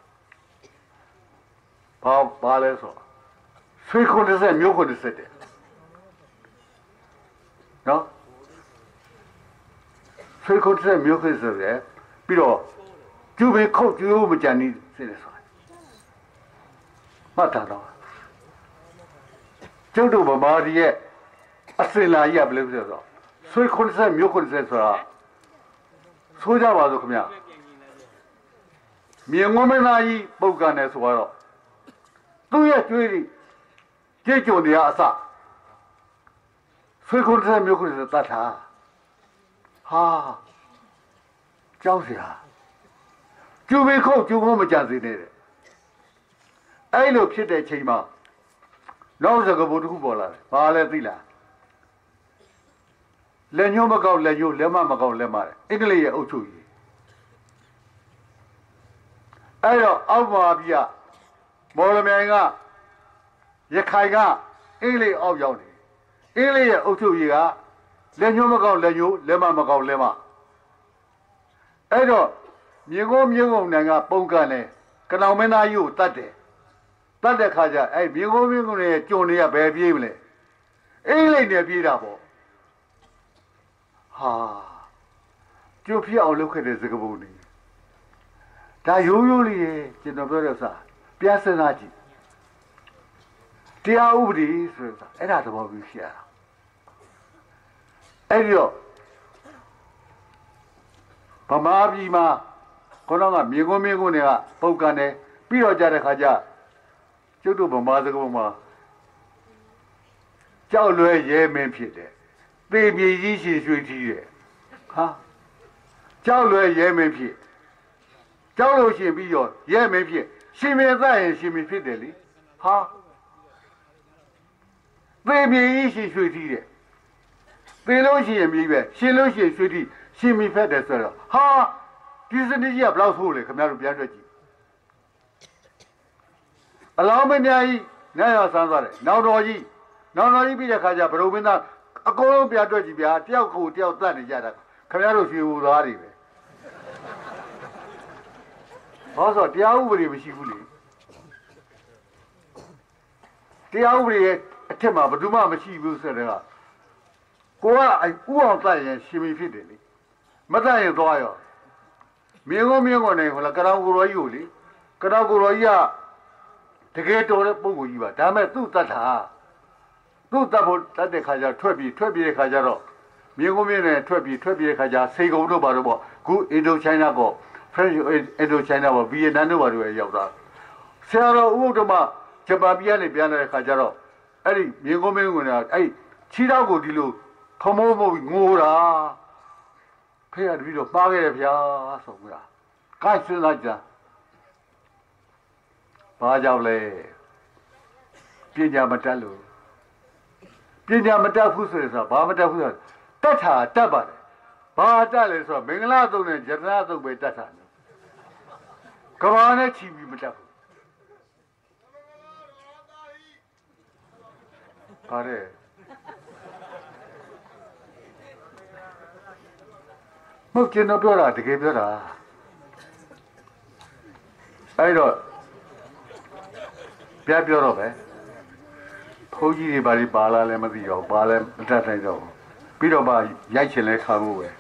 ဘာဘာလဲဆိုဆွေခွန်းတစ်ဆက်မျိုးခွန်းတစ်ဆက်တယ်နော်ဆွေခွန်းတစ်ဆက်မျိုးခွန်းတစ်ဆက်တယ်ပြီးတော့ကျူပင်ခုတ်ကျူမကြံနေစတယ်ဆိုတာမှတ်တာတော့ကျုပ်တို့ဗမာပြည်ရဲ့အစင်လာကြီးကဘယ်လိုပြောဆိုဆွေခွန်းတစ်ဆက်မျိုးခွန်းတစ်ဆက်ဆိုတာဆိုကြပါစို့ခင်ဗျမြေငုံမင်းသားကြီးပုတ်ကန်တယ်ဆိုတော့သူ့ရဲ့ကျွေးကြီးကြည်ကြုံနေရအစဆွေခွန်းတစ်ဆက်မျိုးခွန်းတစ်ဆက်တတ်တာဟာကြောက်စရာကျူပင်ခုတ်ကျူမမကြံစေနဲ့တဲ့အဲ့လိုဖြစ်တဲ့ချိန်မှာနောက်စကဘုံတစ်ခုပေါ်လာတယ်ဘာလဲသိလားလက်ညှိုးမကောက်လက်ညှိုးလက်မမကောက်လက်မတဲ့အင်္ဂလိပ်ရဲ့အုပ်ချုပ်ရေးအဲ့တော့အောက်ပါပြမော်လမြိုင်ကရခိုင်ကအင်္ဂလိပ်အောက်ရောက်နေအင်္ဂလိပ်ရဲ့အုပ်ချုပ်ရေးကလက်ညှိုးမကောက်လက်ညှိုးလက်မမကောက်လက်မအဲ့တော့မြေကုန်းမြေကုန်းနိုင်ငံပုံကန်တယ်ကနောင်မင်းသားကြီးကိုတတ်တယ်တတ်တဲ့ခါကျအဲ့မြေကုန်းမြေကုန်းရဲ့ကြုံတွေကဘယ်ပြေးမလဲအင်္ဂလိပ်နဲ့ပြေးတာပေါ့ဟာကျုပ်ဖြစ်အောင်လုပ်ခဲ့တဲ့စကားပုံတွေဒါရိုးရိုးလေးရဲ့ကျွန်တော်ပြောတဲ့ဥစ္စာပြန်စဉ်းစားကြည့်တရားဥပဒေဆိုတာအဲ့ဒါသဘောပြီးရှိရတာအဲ့ဒီတော့ဗမာပြည်မှာခေါင်းကမြေကုန်းမြေကုန်းတွေကပုတ်ကန်တယ်ပြီးတော့ကြတဲ့ခါကျကျုပ်တို့ဗမာစကားပုံမှာကြောက်လွဲရဲမင်းဖြစ်တယ်သေပြေကြီးရှည်ရွှေထီးတယ်ဟာကြောက်လွဲရဲမင်းဖြစ်ကြောက်လို့ရှင်ပြီးတော့ရဲမင်းဖြစ်ရှင်မင်းသားရင်ရှင်မင်းဖြစ်တယ်လေဟာသေပြေကြီးရှည်ရွှေထီးတယ်သေလို့ရှိရင်ပြီးပဲရှင်လို့ရှိရင်ရွှေထီးရှင်မင်းဖက်တယ်ဆိုတော့ဟာဒီစနစ်ကြီးကဘယ်လောက်ဆိုးလဲခင်ဗျားတို့ပြန်တွက်ကြည့်အလောင်းမင်းများကြီးနဲ့ရဆန်းသွားတယ်နောက်တော်ကြီးနောက်တော်ကြီးပြီးတဲ့ခါကျဘရုံမင်းသားအကုန်လုံးပြန်တွက်ကြည့်ဗျာတယောက်ကိုတယောက်တတ်နေကြတာခင်ဗျားတို့ရွှေဘူသားတွေပဲဘာလို့တရားဥပဒေမရှိဘူးလေတရားဥပဒေရဲ့အထက်မှာဘယ်သူမှမရှိဘူးဆိုတဲ့ကကိုကဥအောင်တတ်ရင်ရှင်မီဖြစ်တယ်လေမတတ်ရင်သွားရောမြင်းကုန်းမြင်းကုန်းနေဟိုလားကရောင်ကိုရောကြီးကိုလေကရောင်ကိုရောကြီးကတကယ်တော်တဲ့ပုံကိုကြီးပါဒါမဲ့သူ့တတ်တာသူ့တတ်ဖို့တတ်တဲ့ခါကျထွက်ပြီးထွက်ပြီးတဲ့ခါကျတော့မြင်းကုန်းမြင်းနဲ့ထွက်ပြီးထွက်ပြီးတဲ့ခါကျစေကုံတို့ပါတော့ပေါ့ခုအင်ဒိုချိုင်းနာပေါ့ French အင်ဒိုချိုင်းနာပေါ့ဗီယက်နမ်တို့ပါတော့ရောက်တာဆရာတော်ဦးတို့မှဂျပန်ပြည်ကနေပြန်လာတဲ့ခါကျတော့အဲ့ဒီမြင်းကုန်းမြင်းကုန်းကအဲ့ချီတော့ကိုဒီလိုခမိုးမိုးငိုတာဖေရတပြီးတော့ပါခဲ့တယ်ဗျာဆိုကွာကိုက်စဉ်းစားကြဘာကြောင့်လဲပညာမတတ်လို့ပညာမတတ်ဘူးဆိုရင်ဆိုဘာမတတ်ဘူးဆိုတတ်တာတတ်ပါတယ်ဘာတတ်လဲဆိုတော့မင်္ဂလာသုံးနဲ့ယတနာသုံးပဲတတ်တာကဘာနဲ့ချီပြီးမတတ်ဘူးပါတယ်မဟုတ်ကျွန်တော်ပြောတာတကယ်ပြောတာအဲ့တော့ပြပြောတော့ပဲဘုန်းကြီးတွေဘာတွေပါလာလဲမသိတော့ပါလဲမတတ်နိုင်တော့ပြီးတော့မှရိုက်ချင်လဲခါဖို့ပဲ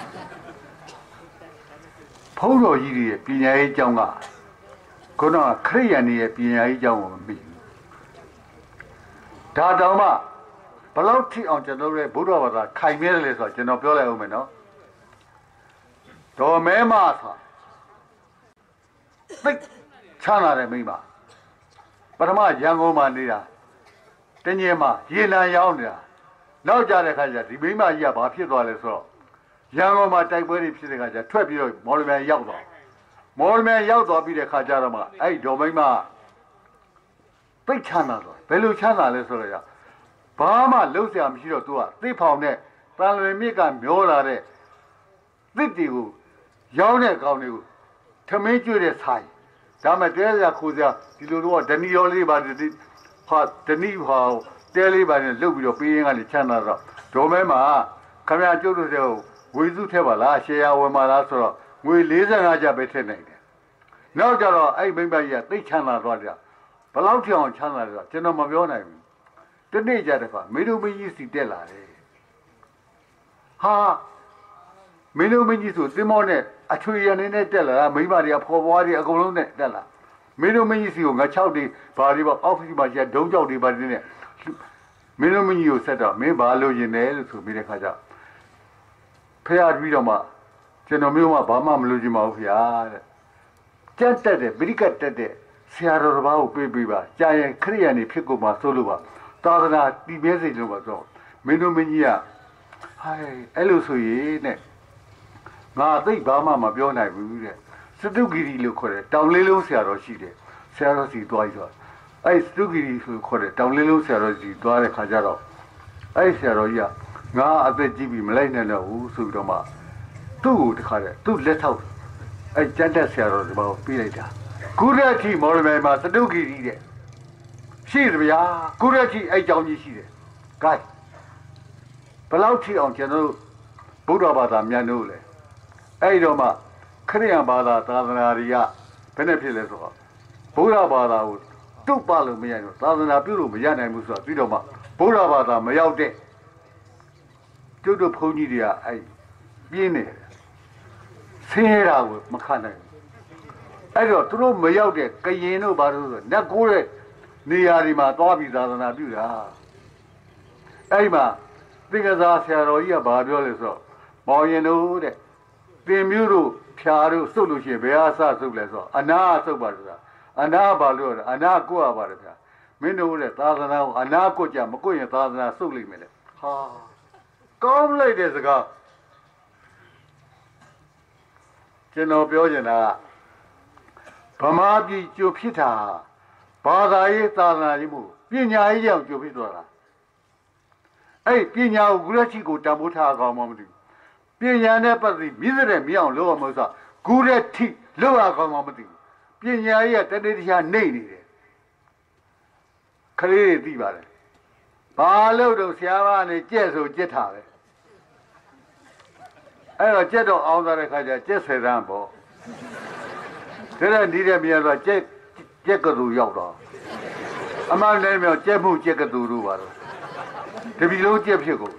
ဘုန်းတော်ကြီးတွေရဲ့ပညာရေးကျောင်းကခုနကခရိယန်တွေရဲ့ပညာရေးကျောင်းကိုမပြီးဘူးဒါတောင်မှဘလောက်ထိအောင်ကျွန်တော်ရဲ့ဘုရားဘာသာခိုင်မြဲတယ်လေဆိုတော့ကျွန်တော်ပြောလိုက်အောင်မယ်နော်တော်မဲမဆိုသိချမ်းလာတယ်မိမပထမရန်ကုန်မှာနေတာတညင်မှာရေနံရောင်းနေတာနောက်ကြတဲ့ခါကျဒီမိမကြီးကဘာဖြစ်သွားလဲဆိုတော့ရန်ကုန်မှာတိုက်ပွဲတွေဖြစ်တဲ့ခါကျထွက်ပြီးတော့မော်လမြိုင်ရောက်သွားမော်လမြိုင်ရောက်သွားပြီးတဲ့ခါကျတော့မှအဲ့ဒေါ်မိမသိချမ်းလာတော့ဘယ်လိုချမ်းသာလဲဆိုတော့ဘာမှလုံးစရာမရှိတော့သူကသိဖောင်နဲ့တန်လွင်မြစ်ကမျောလာတဲ့သစ်တီကိုရောင်းတဲ့ကောင်တွေကိုထမင်းကျွေးတဲ့ဆိုင်ဒါမဲ့တဲရခိုးစရာဒီလိုတော့ဒနီရောလေးပါဒီဟာဒနီဟာတဲလေးပါနဲ့လှုပ်ပြီးတော့ပေးရင်းကနေချမ်းသာတော့ဒေါ်မဲမှာခမရကျုပ်တို့တဲ့ဝေစုထဲပါလားရှယ်ယာဝင်ပါလားဆိုတော့ငွေ၄၅ကျပ်ပဲထည့်နိုင်တယ်နောက်ကြတော့အဲ့မိမကြီးကသိချမ်းသာသွားတယ်ဘယ်လောက်ထအောင်ချမ်းသာလဲဆိုကျွန်တော်မပြောနိုင်ဘူးတနေ့ကြတဲ့ခါမေတို့မကြီးစီတက်လာတယ်ဟာမင်းတို့မကြီးဆိုတင်မောနဲ့အချွေရနေနဲ့တက်လာတာမိမတွေကဖော်ပွားတွေအကုန်လုံးနဲ့တက်လာမင်းတို့မကြီးစီကိုငါ၆တွေဘာတွေပေါ့အောက်စီမှာကျဒုံကြောက်တွေပါတယ်နဲ့မင်းတို့မကြီးကိုဆက်တော့မင်းဘာလို့ရင်လဲလို့ဆိုပြီးတဲ့ခါကျဖះပြီးတော့မှကျွန်တော်မျိုးမှဘာမှမလို့ချင်ပါဘူးဖះတဲ့ကြက်တက်တဲ့ဗိရိကတက်တဲ့ဆရာတော်တစ်ပါးကိုပြေးပေးပါကြာရင်ခရိယာနေဖြစ်ကုန်ပါဆိုလို့ပါသာသနာတည်မြဲစေလို့ပါဆိုမင်းတို့မကြီးကဟိုင်းအဲ့လိုဆိုရင်နဲ့ငါသိဘာမှမပြောနိုင်ဘူးတဲ့စတုဂီရီလို့ခေါ်တယ်တောင်လေးလုံးဆရာတော်ရှိတယ်ဆရာတော်စီသွားပြီးတော့အဲ့စတုဂီရီဆိုခေါ်တယ်တောင်လေးလုံးဆရာတော်စီသွားတဲ့ခါကျတော့အဲ့ဆရာတော်ကြီးကငါအသက်ကြီးပြီမလိုက်နိုင်တော့ဘူးဆိုပြီးတော့မှသူ့ကိုတခါတည်းသူ့လက်ထောက်အဲ့ကျန်တဲ့ဆရာတော်ဒီမှာပြေးလိုက်တာကုရတိမော်ရမယ်မှာစတုဂီရီတဲ့ရှိတယ်ဗျာကုရတိအဲ့ကြောင်းကြီးရှိတယ်ဂိုင်းဘယ်လောက်ထိအောင်ကျွန်တော်ဗုဒ္ဓဘာသာမြန်လို့လဲအဲ့တော့မှခရိယံဘာသာသာသနာတွေကဘယ်နဲ့ဖြစ်လဲဆိုတော့ဗုဒ္ဓဘာသာကိုတုတ်ပါလို့မရဘူးသာသနာပြုလို့မရနိုင်ဘူးဆိုတော့ပြီးတော့မှဗုဒ္ဓဘာသာမရောက်တဲ့ကျုပ်တို့ဘုန်းကြီးတွေကအဲ့ပြင်းနေတယ်ဆင်းရဲတာကိုမခံနိုင်ဘူးအဲ့တော့သူတို့မရောက်တဲ့ကရင်တို့ဘာလို့ဆိုနတ်ကိုးတဲ့နေရာဒီမှာသွားပြီးသာသနာပြုတာအဲ့မှာသင်္ကစားဆရာတော်ကြီးကဘာပြောလဲဆိုတော့မောင်ရင်တို့တဲ့သင်မျိုးတို့ဖြာတို့စုပ်လို့ရှိရင်ဘယ်အားစစုပ်လဲဆိုတော့အနာစုပ်ပါဆိုတာအနာဘာလို့လဲအနာကိုရပါတယ်ဗျာမင်းတို့တဲ့သာသနာကိုအနာကိုကြမကိုရင်သာသနာစုပ်လိမ့်မယ်လေဟာကောင်းလိုက်တဲ့စကားကျွန်တော်ပြောချင်တာဗမာပြည်ကြိုဖြစ်တာဘာသာရေးသာသနာရေးမှုပညာရေးကြောင့်ကြိုဖြစ်သွားတာအဲ့ပညာကိုဂုရချိကိုတံပိုးထားအောင်မမသိဘူးပညာနဲ့ပတ်သက်မြစ်တဲ့မြောင်လို့အောင်မဆိုဂုရချိလို့အောင်မမသိဘူးပညာရေးကတနေ့တခြားနေနေတယ်ခလေးတွေသိပါတယ်ဘာလို့တော့ဆရာမကနေကြက်ဆိုကြက်ထားပဲအဲ့တော့ကြက်တော့အောင်သွားတဲ့ခါကျကြက်ဆယ်တန်းပေါ့ဒါနဲ့ဒီတဲ့မြေဆိုကြက်ကြက်ကတူရောက်တော့အမှန်တည်းမြောင်ကြက်မှုကြက်ကတူတို့ပါတော့တပီလုံးကြက်ဖြစ်ကုန်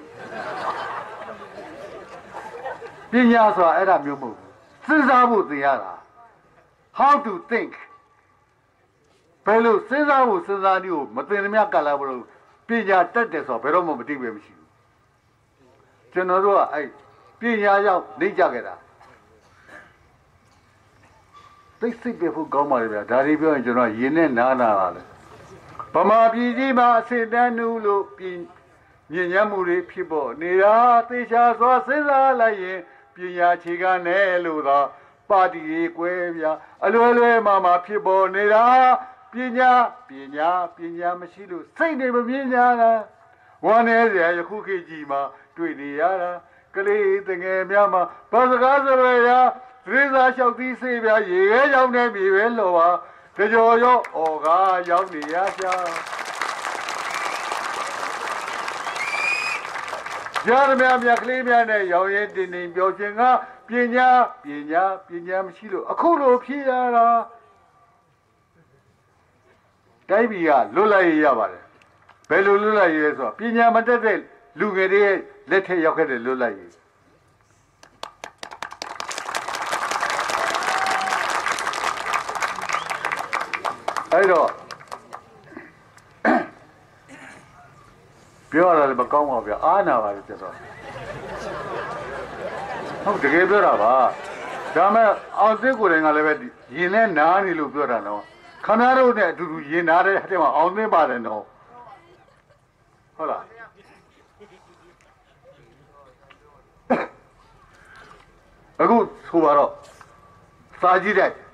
ပညာဆိုတာအဲ့ဒါမျိုးမဟုတ်ဘူးစဉ်းစားဖို့သင်ရတာ how to think ဘယ်လိုစဉ်းစားဖို့စဉ်းစားနည်းကိုမသင်သမျှကလာဘလို့ပညာတတ်တယ်ဆိုတော့ဘယ်တော့မှမသိပဲမရှိဘူးကျွန်တော်တို့ကအဲ့ပညာရောက်နေကြခဲ့တာသိစိတ်ပြဖို့ကောင်းပါလေဗျာဒါတွေပြောရင်ကျွန်တော်ရင်းနဲ့နားနာပါလေဗမာပြည်ကြီးမှာအစစ်တန်းနူးလို့ပြင်ညဉ့်ညမ်းမှုတွေဖြစ်ပေါ်နေတာသေချာစွာစဉ်းစားလိုက်ရင်ပညာခြေကနဲ့လို့သာပါတီကြီးကွဲပြားအလွယ်လွယ်မှမှဖြစ်ပေါ်နေတာပညာပညာပညာမရှိလို့စိတ်တွေမမြင်ကြတာဝမ်းနေစရာယခုခေတ်ကြီးမှာတွေ့နေရတာကလေးတငယ်များမှာဘာစကားဆိုရရာသရိစာလျှောက်သီးစေးပြရေခဲရောက်နေပြီပဲလို့ပါကြော်ရောဩကားရောက်နေရရှာကြားရမြတ်ကလေးများနဲ့ရောင်ရဲတင်တင်ပြောခြင်းကပညာပညာပညာမရှိလို့အခုလိုဖြစ်ရတာတိုင်းပြည်ကလွတ်လပ်ရေးရပါတယ်ဘယ်လိုလွတ်လပ်ရေးလဲဆိုတော့ပညာမတတ်တဲ့လူငယ်တွေလက်ထက်ရောက်ခဲ့တဲ့လွတ်လပ်ရေးအဲ့တော့ပြောရတာလည်းမကောင်းပါဘူးဗျာအားနာပါလေကျွန်တော်ဟုတ်တကယ်ပြောတာပါဒါမဲ့အောင်သိကိုယ်တိုင်ကလည်းပဲရင်နဲ့နားနေလို့ပြောတာနော်ခဏတို့နဲ့အတူတူရင်နားတဲ့အဲ့မှာအောင်သိပါတယ်နော်ဟုတ်လားအခုဆိုပါတော့စာကြည့်တဲ့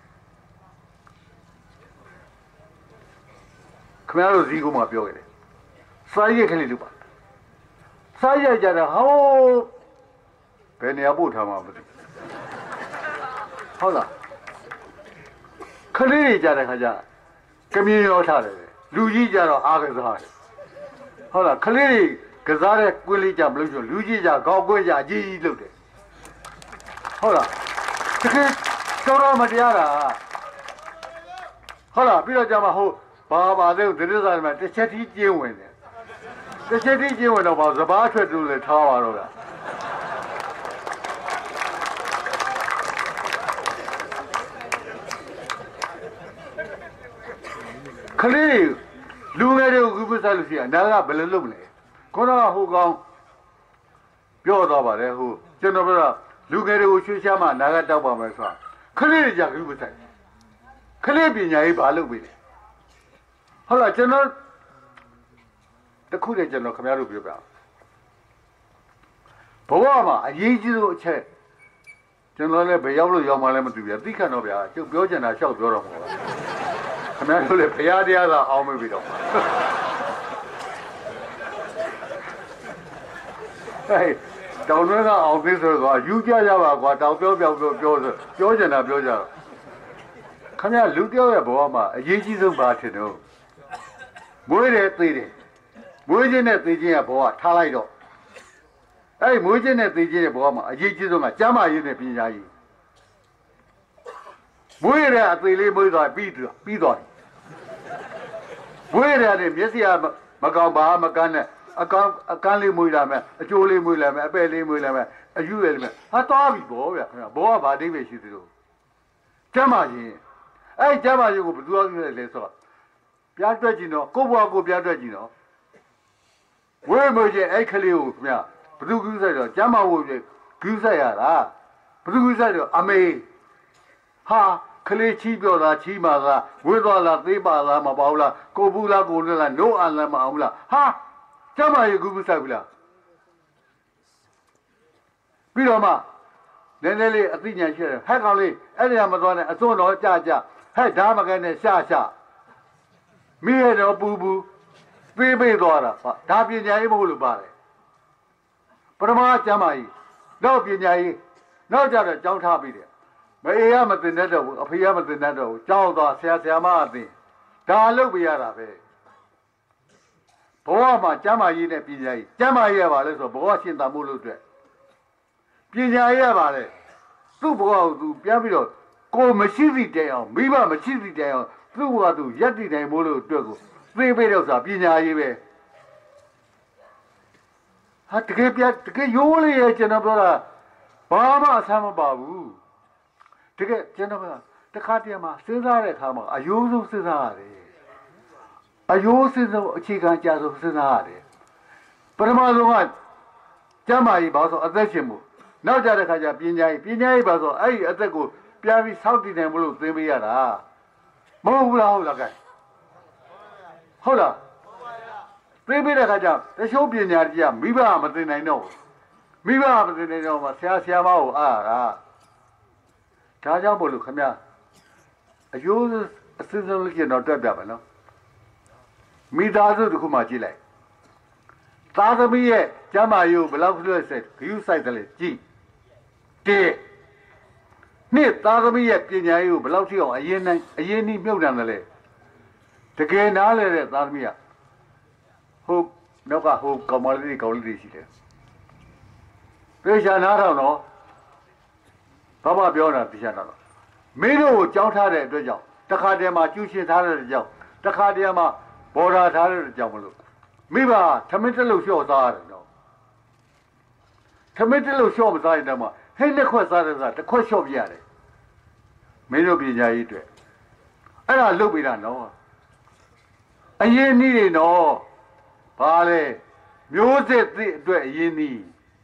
ခင်ဗျားတို့ဇီးကုမှာပြောခဲ့တယ်စာရိုက်ကလေးလို့ပါစာရိုက်ကြတာဟောဘယ်နေရာပို့ထားမှာမသိဟုတ်လားခခလေးတွေကြတဲ့ခါကျကမြင်ရောထားတယ်လူကြီးကြတော့အားကစားတယ်ဟုတ်လားခလေးတွေကစားတဲ့ကွင်းလေးကြမလို့ဆိုလူကြီးကြခေါက်ကွင်းကြအကြီးကြီးလုပ်တယ်ဟုတ်လားတကယ်တော်တော်မတရားတာဟုတ်လားပြီးတော့ကြမှာဟိုဘာပါလဲဒိဋ္ဌိစာမှာတစ်ချက်ကြီးကျင်းဝင်တယ်တစ်ချက်ကြီးကျင်းဝင်တော့ဘာစဘာထွက်လို့လဲထားပါတော့လားခလေးလူငယ်တွေကိုဥပစားလို့ရှိရင်အနာကဘယ်လိုလုပ်မလဲခေါင်းကဟိုကောင်ပြောတော့ပါတယ်ဟိုကျွန်တော်ပြောလူငယ်တွေကိုရွှေ့ရှားမှအနာကတောက်ပါမယ်ဆိုတာခလေးတွေကြဥပစားခလေးပညာရေးဘာလုပ်ပြီလဲဟုတ်လားကျွန်တော်တခုတည်းကျွန်တော်ခင်ဗျားတို့ပြောပြဘဝမှာအရေးကြီးဆုံးအချက်ကျွန်တော်လည်းဘယ်ရောက်လို့ရောက်မှလည်းမသိဘူးသိခန့်တော့ဗျာကျုပ်ပြောချင်တာရှောက်ပြောတော့မှာပါခင်ဗျားတို့လည်းဘုရားတရားသာအောင်းမေးပြီးတော့ဟဲ့တောင်တွင်းကအောင်သေးဆိုတော့ယူကြရပါကွာတောင်ပြောပြောပြောပြောဆိုပြောချင်တာပြောကြတော့ခင်ဗျားလူတယောက်ရဲ့ဘဝမှာအရေးကြီးဆုံးဘာထင်တော့မွေးတယ်သေးတယ်မွေးခြင်းနဲ့သေခြင်းရဲ့ဘဝထားလိုက်တော့အဲ့မွေးခြင်းနဲ့သေခြင်းရဲ့ဘဝမှာအရေးကြီးဆုံးကကျမ်းမာရေးနဲ့ပညာရေးမွေးရတဲ့အသေးလေးမွေးသွားပြီးပြီးသွားမွေးရတဲ့မျက်စိကမကောင်ပါမကန်းနဲ့အကောင်အကန်းလေးမွေးလာမယ်အကျိုးလေးမွေးလာမယ်အပဲ့လေးမွေးလာမယ်အယူရလေးမယ်ဟာသွားပြီဘောဗျာခင်ဗျာဘောကဘာအိဗယ်ရှိသလိုကျမ်းမာရေးအဲ့ကျမ်းမာရေးကိုဘယ်သူကပြောလဲဆိုတော့ပြားတွက်ကြည့်တော့ကိုဘွားကိုပြားတွက်ကြည့်တော့ဝဲမွေးခြင်းအဲ့ကလေးကိုခင်ဗျာဘယ်သူကူးဆိုင်တော့ကျမ်းမာဖို့ပြကူးဆိုင်ရတာဘယ်သူကူးဆိုင်တော့အမေဟာကလေးချီးပြောတာချီးမှာကဝေးသွားလားသေးပါလားမပေါ့လားကိုဘူးလားကိုလွတ်လားနိုးအန်လားမအောင်လားဟာကျမရေကူးကူးဆိုင်ဘူးလားပြီးတော့မှနည်းနည်းလေးအသိဉာဏ်ရှိတယ်ဟဲ့ကောင်လေးအဲ့ဒီကမသွားနဲ့အစွန်းတော်ကြကြဟဲ့ဓာမကဲနဲ့ရှာရှာမိရတော့ပူပူသေးပေးသွားတာဒါပညာရေးမဟုတ်လို့ပါတယ်ပထမကျမ်းမာရေးနောက်ပညာရေးနောက်ကြတော့ကြောင်းထားပြီးတယ်မအေးရမတင်တတ်တော့ဘူးအဖေရမတင်တတ်တော့ဘူးကြောင်းသွားဆရာဆရာမအသိဒါလုပ်ပြရတာပဲဘဝမှာကျမ်းမာရေးနဲ့ပညာရေးကျမ်းမာရေးရပါလဲဆိုတော့ဘဝရှင်သာမှုလို့အတွက်ပညာရေးရပါလဲသူ့ဘဝကိုသူပြန်ပြီးတော့ကိုမရှိသည့်တိုင်အောင်မိဘမရှိသည့်တိုင်အောင်သူ့ဘဝသူရက်တည်နိုင်မို့လို့အတွက်ကိုသိပေးတော့ဆိုတာပညာရေးပဲဟာတကယ်ပြတကယ်ရိုးလေးရဲ့ကျွန်တော်ပြောတာဘာမှအဆမ်းမပါဘူးတကယ်ကျွန်တော်ကတခါတည်းမှာစဉ်းစားတဲ့အခါမှာအယိုးဆုံးစဉ်းစားရတယ်အယိုးစဉ်းစားအခြေခံကြဆုံးစဉ်းစားရတယ်ပထမဆုံးကကျမ်းမာရေးဘာလို့ဆိုအသက်ရှင်မှုနောက်ကြတဲ့ခါကျပညာရေးပညာရေးဘာလို့ဆိုအဲ့ဒီအသက်ကိုပြန်ပြီးစောင့်တည်နိုင်မလို့သင်ပေးရတာမဟုတ်ဘူးလားဟုတ်လားကဲဟုတ်လားသင်ပေးတဲ့ခါကျတချို့ပညာကြီးကမိဘမသင်နိုင်တော့မိဘမသင်နိုင်တော့မှဆရာဆရာမကိုအားရတာဒါကြောင့်မို့လို့ခင်ဗျာအယိုးအစစ်ဆုံးလေးကျတော့တွက်ပြမယ်နော်မိသားစုတစ်ခုမှကြည့်လိုက်သားသမီးရဲ့ကျမ်းမာရေးကိုဘယ်လောက်လွှဲဆက်ဂရုစိုက်တယ်လေကြည့်တဲ့နှစ်သားသမီးရဲ့ပညာရေးကိုဘယ်လောက်ထိအောင်အရင်နိုင်အရင်နှိမြုပ်တယ်လဲတကယ်နားလဲတဲ့သားသမီးကဟုတ်နောက်ကဟိုကောင်မလေးကောင်လေးတွေရှိတယ်ပြေချာနားထောင်တော့ဘာမှပြောတာပြေချာနားတော့မင်းတို့ကိုကြောင်းထားတဲ့အတွက်ကြောင့်တခါတည်းမှာကျူးရှင်ထားတဲ့အတွက်ကြောင့်တခါတည်းမှာဘော်ဒါထားတဲ့အတွက်ကြောင့်မလို့မိဘထမင်းတက်လို့လျှော့စားရတယ်နော်ထမင်းတက်လို့လျှော့မစားရင်တော့မှဟိတ်လက်ခွက်စားတဲ့စားတစ်ခွက်လျှော့ပြရတယ်မင်းတို့ပညာရေးအတွက်အဲ့ဒါလုပ်ပေးတာနော်အရင်နည်းတွေနော်ဘာလဲမျိုးစစ်သည့်အတွက်အရင်နည်း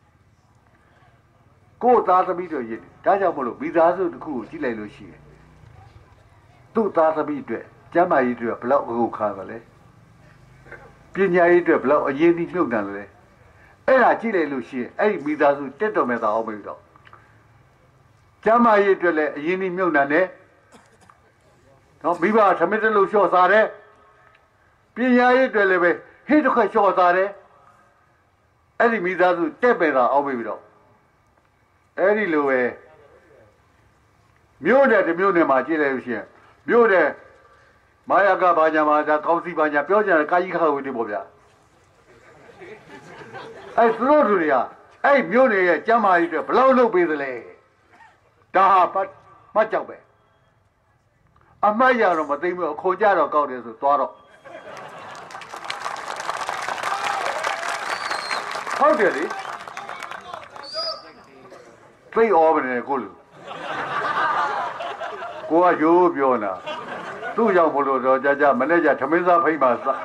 ကိုယ်သားသမီးတို့ရည်ဒါကြောင့်မလို့မိသားစုတစ်ခုကိုကြည့်လိုက်လို့ရှိရင်သူ့သားသမီးအတွက်ကျမ်းမာရေးအတွက်ဘယ်လောက်အခုခါပါလဲပညာရေးအတွက်ဘယ်လောက်အရင်ကြီးမြုပ်တယ်လဲအဲ့ဒါကြည့်လိုက်လို့ရှိရင်အဲ့ဒီမိသားစုတက်တော်မဲ့သားအောင်ပြီတော့ကျမ်းမာရေးအတွက်လည်းအရင်ကြီးမြုပ်တယ်နော်မိဘထမင်းတလို့လျှော့စားတယ်ပညာရေးအတွက်လည်းပဲဟိတ်တစ်ခွက်လျှော့စားတယ်အဲ့ဒီမိသားစုတက်ပဲသားအောင်ပြီတော့အဲ့ဒီလိုပဲမြို့နယ်တစ်မြို့နယ်မှာကြည့်လိုက်လို့ရှိရင်မြို့တယ်မာယာကဘာညာမှာဒါကောင်းစီဘာညာပြောကြတယ်ကာကြီးခါဝေးနေပေါ့ဗျာအဲ့သူတို့တွေကအဲ့မြို့နေရဲ့ကျမ်းမာရေးတွေဘယ်လောက်လုပ်ပေးသလဲဒါဟာမကြောက်ပဲအမတ်ရတော့မသိဘူးအခွန်ကြတော့ကောက်တယ်ဆိုသွားတော့ဟုတ်တယ်လေသိဩမနေကိုလူကိုကရိုးပြောနာသူ့ကြောင့်ဘလို့တော့ကြာကြာမနေ့ကသမင်းစားဖိမ့်ပါစ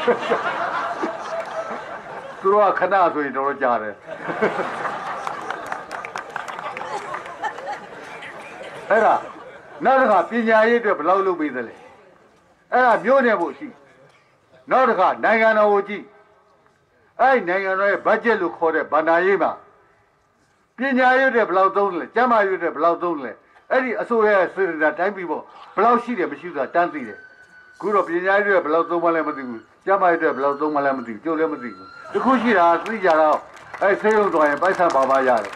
သူတို့ကခဏဆိုရင်တော့ကြားတယ်အဲ့ဒါနောက်တစ်ခါပညာရေးအတွက်ဘယ်လောက်လုပ်ပေးသလဲအဲ့ဒါမျိုးနေဖို့ရှိနောက်တစ်ခါနိုင်ငံတော်ကိုကြည့်အဲ့နိုင်ငံတော်ရဲ့ဘတ်ဂျက်လို့ခေါ်တဲ့ဗဏ္ဍာရေးမှာပညာရေးအတွက်ဘယ်လောက်သုံးလဲကျန်းမာရေးအတွက်ဘယ်လောက်သုံးလဲအဲ့ဒီအစိုးရရဲ့စေတနာတိုင်းပြီးပေါ့ဘယ်လောက်ရှိတယ်မရှိဆိုတာတန်းသိတယ်ခုတော့ပညာရေးအတွက်ဘယ်လောက်သုံးမှလည်းမသိဘူးကျန်းမာရေးအတွက်ဘယ်လောက်သုံးမှလည်းမသိဘူးကြိုးလည်းမသိဘူးတခုရှိတာသိကြတော့အဲ့ဆေးရုံသွားရင်ပိုက်ဆံပါပါရတယ်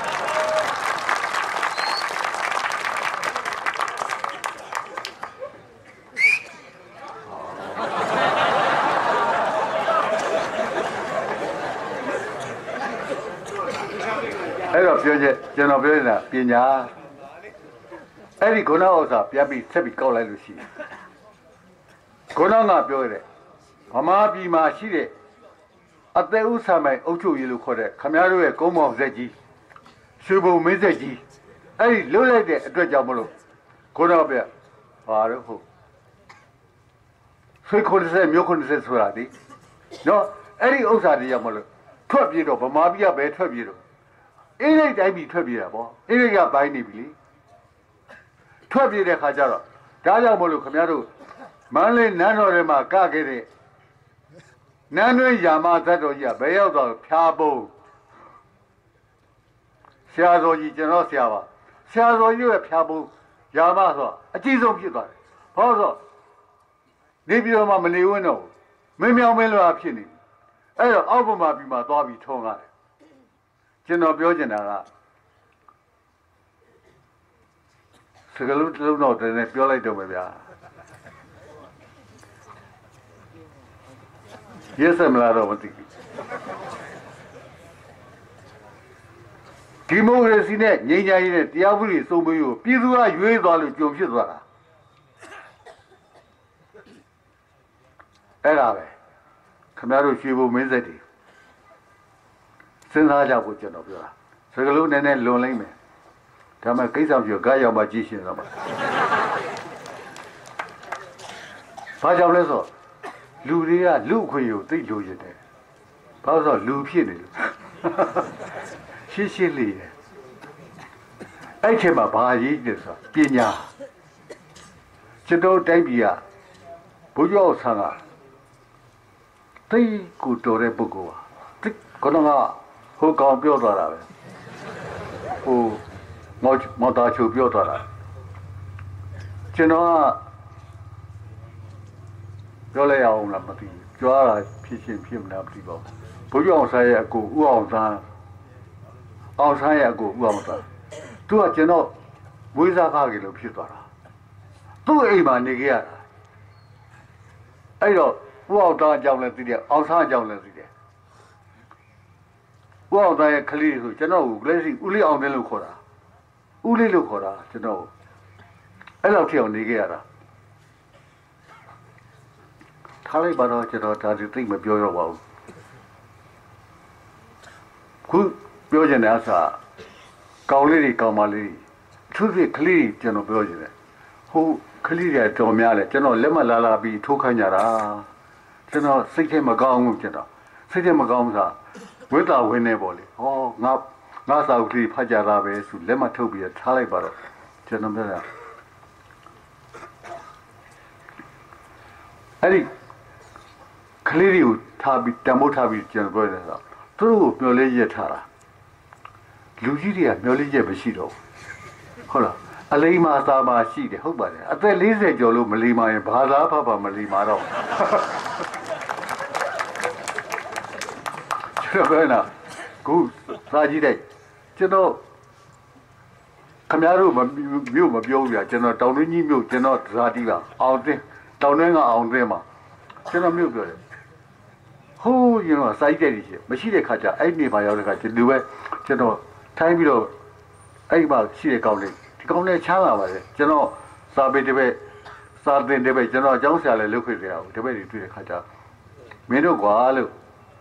အဲ့တော့ပြောချက်ကျွန်တော်ပြောနေတာပညာအဲ့ဒီခုနဥစ္စာပြန်ပြီးဆက်ပြီးကောက်လိုက်လို့ရှိတယ်ခုနကပြောရတယ်ဗမာပြည်မှာရှိတဲ့အသက်ဥစားမိုင်အုပ်ချုပ်ရေးလို့ခေါ်တဲ့ခမရတို့ရဲ့ကုန်းမောင်ဆက်ကြီးရွှေဘုံမင်းဆက်ကြီးအဲ့ဒီလွတ်လိုက်တဲ့အတွက်ကြောင့်မလို့ခုနကပြဘာလို့ဟုတ်ဆွေခွန်ဆက်မြို့ခွန်ဆက်ဆိုတာဒီနော်အဲ့ဒီဥစ္စာတွေရောက်မလို့ထွက်ပြေးတော့ဗမာပြည်ကပဲထွက်ပြေးတော့အင်းလေးတိုင်းပြည်ထွက်ပြေးတာပေါ့အင်းလေးကပိုင်းနေပြီလေထွက်ပြေးတဲ့ခါကျတော့ဒါကြောင့်မလို့ခင်ဗျားတို့မန္တလေးနန်းတော်ထဲမှာကခဲ့တဲ့နန်းတွင်းရာမသတ်တော်ကြီးကဘယ်ရောက်တော့ဖျားပုံဆရာတော်ကြီးကျွန်တော်ဆရာပါဆရာတော်ကြီးရဲ့ဖျားပုံရာမဆိုအကြီးဆုံးဖြစ်သွားတယ်ဘာလို့ဆိုနေပြည်တော်မှာမနေဝင်းတော့မင်းမြောင်မင်းလွာဖြစ်နေအဲ့တော့အောက်ဘမှာပြီးမှသွားပြီးထုံးရတယ်ကျွန်တော်ပြောချင်တာကစကလုံးတစ်လုံးတော့တည်းနဲ့ပြောလိုက်တော့မယ်ဗျာရက်စမလာတော့မသိဘူးဒီမိုကရေစီနဲ့ငြိမ်းချမ်းရေးနဲ့တရားဥပဒေစိုးမိုးရေးကိုပြည်သူကရွေးသွားလို့ကြုံဖြစ်သွားတာအဲ့ဒါပဲခင်ဗျားတို့ရွှေဘုံမင်းဆက်တွေစဉ်းစားကြဖို့ကျွန်တော်ပြောတာစကလုံးနည်းနည်းလွန်လိုက်မယ်ဒါမှကိစ္စပြောကားရောက်မှကြည့်ရှင်တော့မှာဘာကြောင့်လဲဆိုလူတွေကလူအခွင့်ကိုသိလို့ရတယ်ဘာလို့ဆိုလူဖြစ်နေလို့ရှင်းရှင်းလေးတယ်အဲ့ချိန်မှာဘာရေးတယ်ဆိုပညာကျွန်တော်တိုင်းပြည်ကဘုရားဆန်းကသိကိုတော်တဲ့ပုဂ္ဂိုလ်ပါကတော့ဟိုကောင်ပြောသွားတာပဲဟိုမော်မော်တာချိုပြောသွားတာကျွန်တော်ကပြောလိုက်အောင်လားမသိဘူးကြွားတာဖြစ်ချင်းဖြစ်မလားမသိပါဘူးဘုရားအောင်ဆိုင်ရဲ့အကိုဥအောင်သားအောင်ဆိုင်ရဲ့အကိုဥအောင်သားသူကကျွန်တော်မွေးစားကားကြီးလို့ဖြစ်သွားတာသူ့အိမ်မှာနေခဲ့ရတာအဲ့တော့ဥအောင်သားအကြောင်းလည်းသိတယ်အောင်ဆန်းအကြောင်းလည်းသိတယ်ဥအောင်သားရဲ့ကလေးဆိုကျွန်တော်ကိုကလေးစီဦးလေးအောင်တယ်လို့ခေါ်တာဦးလေးလို့ခေါ်တာကျွန်တော်အဲ့လောက်ထည့်အောင်နေခဲ့ရတာထားလိုက်ပါတော့ကျွန်တော်ဒါဒီသိမပြောတော့ပါဘူးခုပြောချင်တဲ့အစားကောင်းလေးတွေကောင်းမလေးသူ့ဖြစ်ကလေးကျွန်တော်ပြောချင်တယ်ဟိုကလေးတွေတော်များလဲကျွန်တော်လက်မလာလာပြီးထိုးခိုင်းကြတာကျွန်တော်စိတ်ထဲမကောင်းဘူးကျွန်တော်စိတ်ထဲမကောင်းစားဝိတ္တဝင်းနေပေါ့လေဟောငါငါစာအုပ်ကလေးဖတ်ကြတာပဲဆိုလက်မထုတ်ပြီးထားလိုက်ပါတော့ကျွန်တော်ပြောတာအဲ့ဒီကလေးတွေကိုထားပြီးတမိုးထားပြီးကျွန်တော်ပြောတယ်ဆိုသူတို့ကိုမျောလေးရက်ထားတာလူကြီးတွေကမျောလေးရက်မရှိတော့ဟုတ်လားအလိမ္မာသာမာရှိတယ်ဟုတ်ပါတယ်အသက်၄၀ကျော်လို့မလီမာရင်ဘာသာဖတ်ပါမလီမာတော့ကျွန်တော်ပြောနေတာခုစာကြည့်တဲ့ကျွန်တော်ခမရတို့မြို့မပြောဘူးဗျာကျွန်တော်တောင်တွင်းကြီးမြို့ကျွန်တော်ဇာတိပါအောင်သိတောင်တွင်းကအောင်သိမှာကျွန်တော်မြို့ပြောတယ်ဟိုးကျွန်တော်စိုက်တဲ့ကြီးရှိမရှိတဲ့ခါကျအဲ့နေမှာရောက်တဲ့ခါကျလူပဲကျွန်တော်ထိုင်းပြီးတော့အဲ့မှာရှိတဲ့ကောင်းလေးဒီကောင်းလေးချမ်းလာပါတယ်ကျွန်တော်စာပေတစ်ပည့်စာသင်တစ်ပည့်ကျွန်တော်အကြောင်းဆရာလည်းလုပ်ခဲ့ကြအောင်တစ်ပည့်တွေတွေ့တဲ့ခါကျမင်းတို့ကွာလို့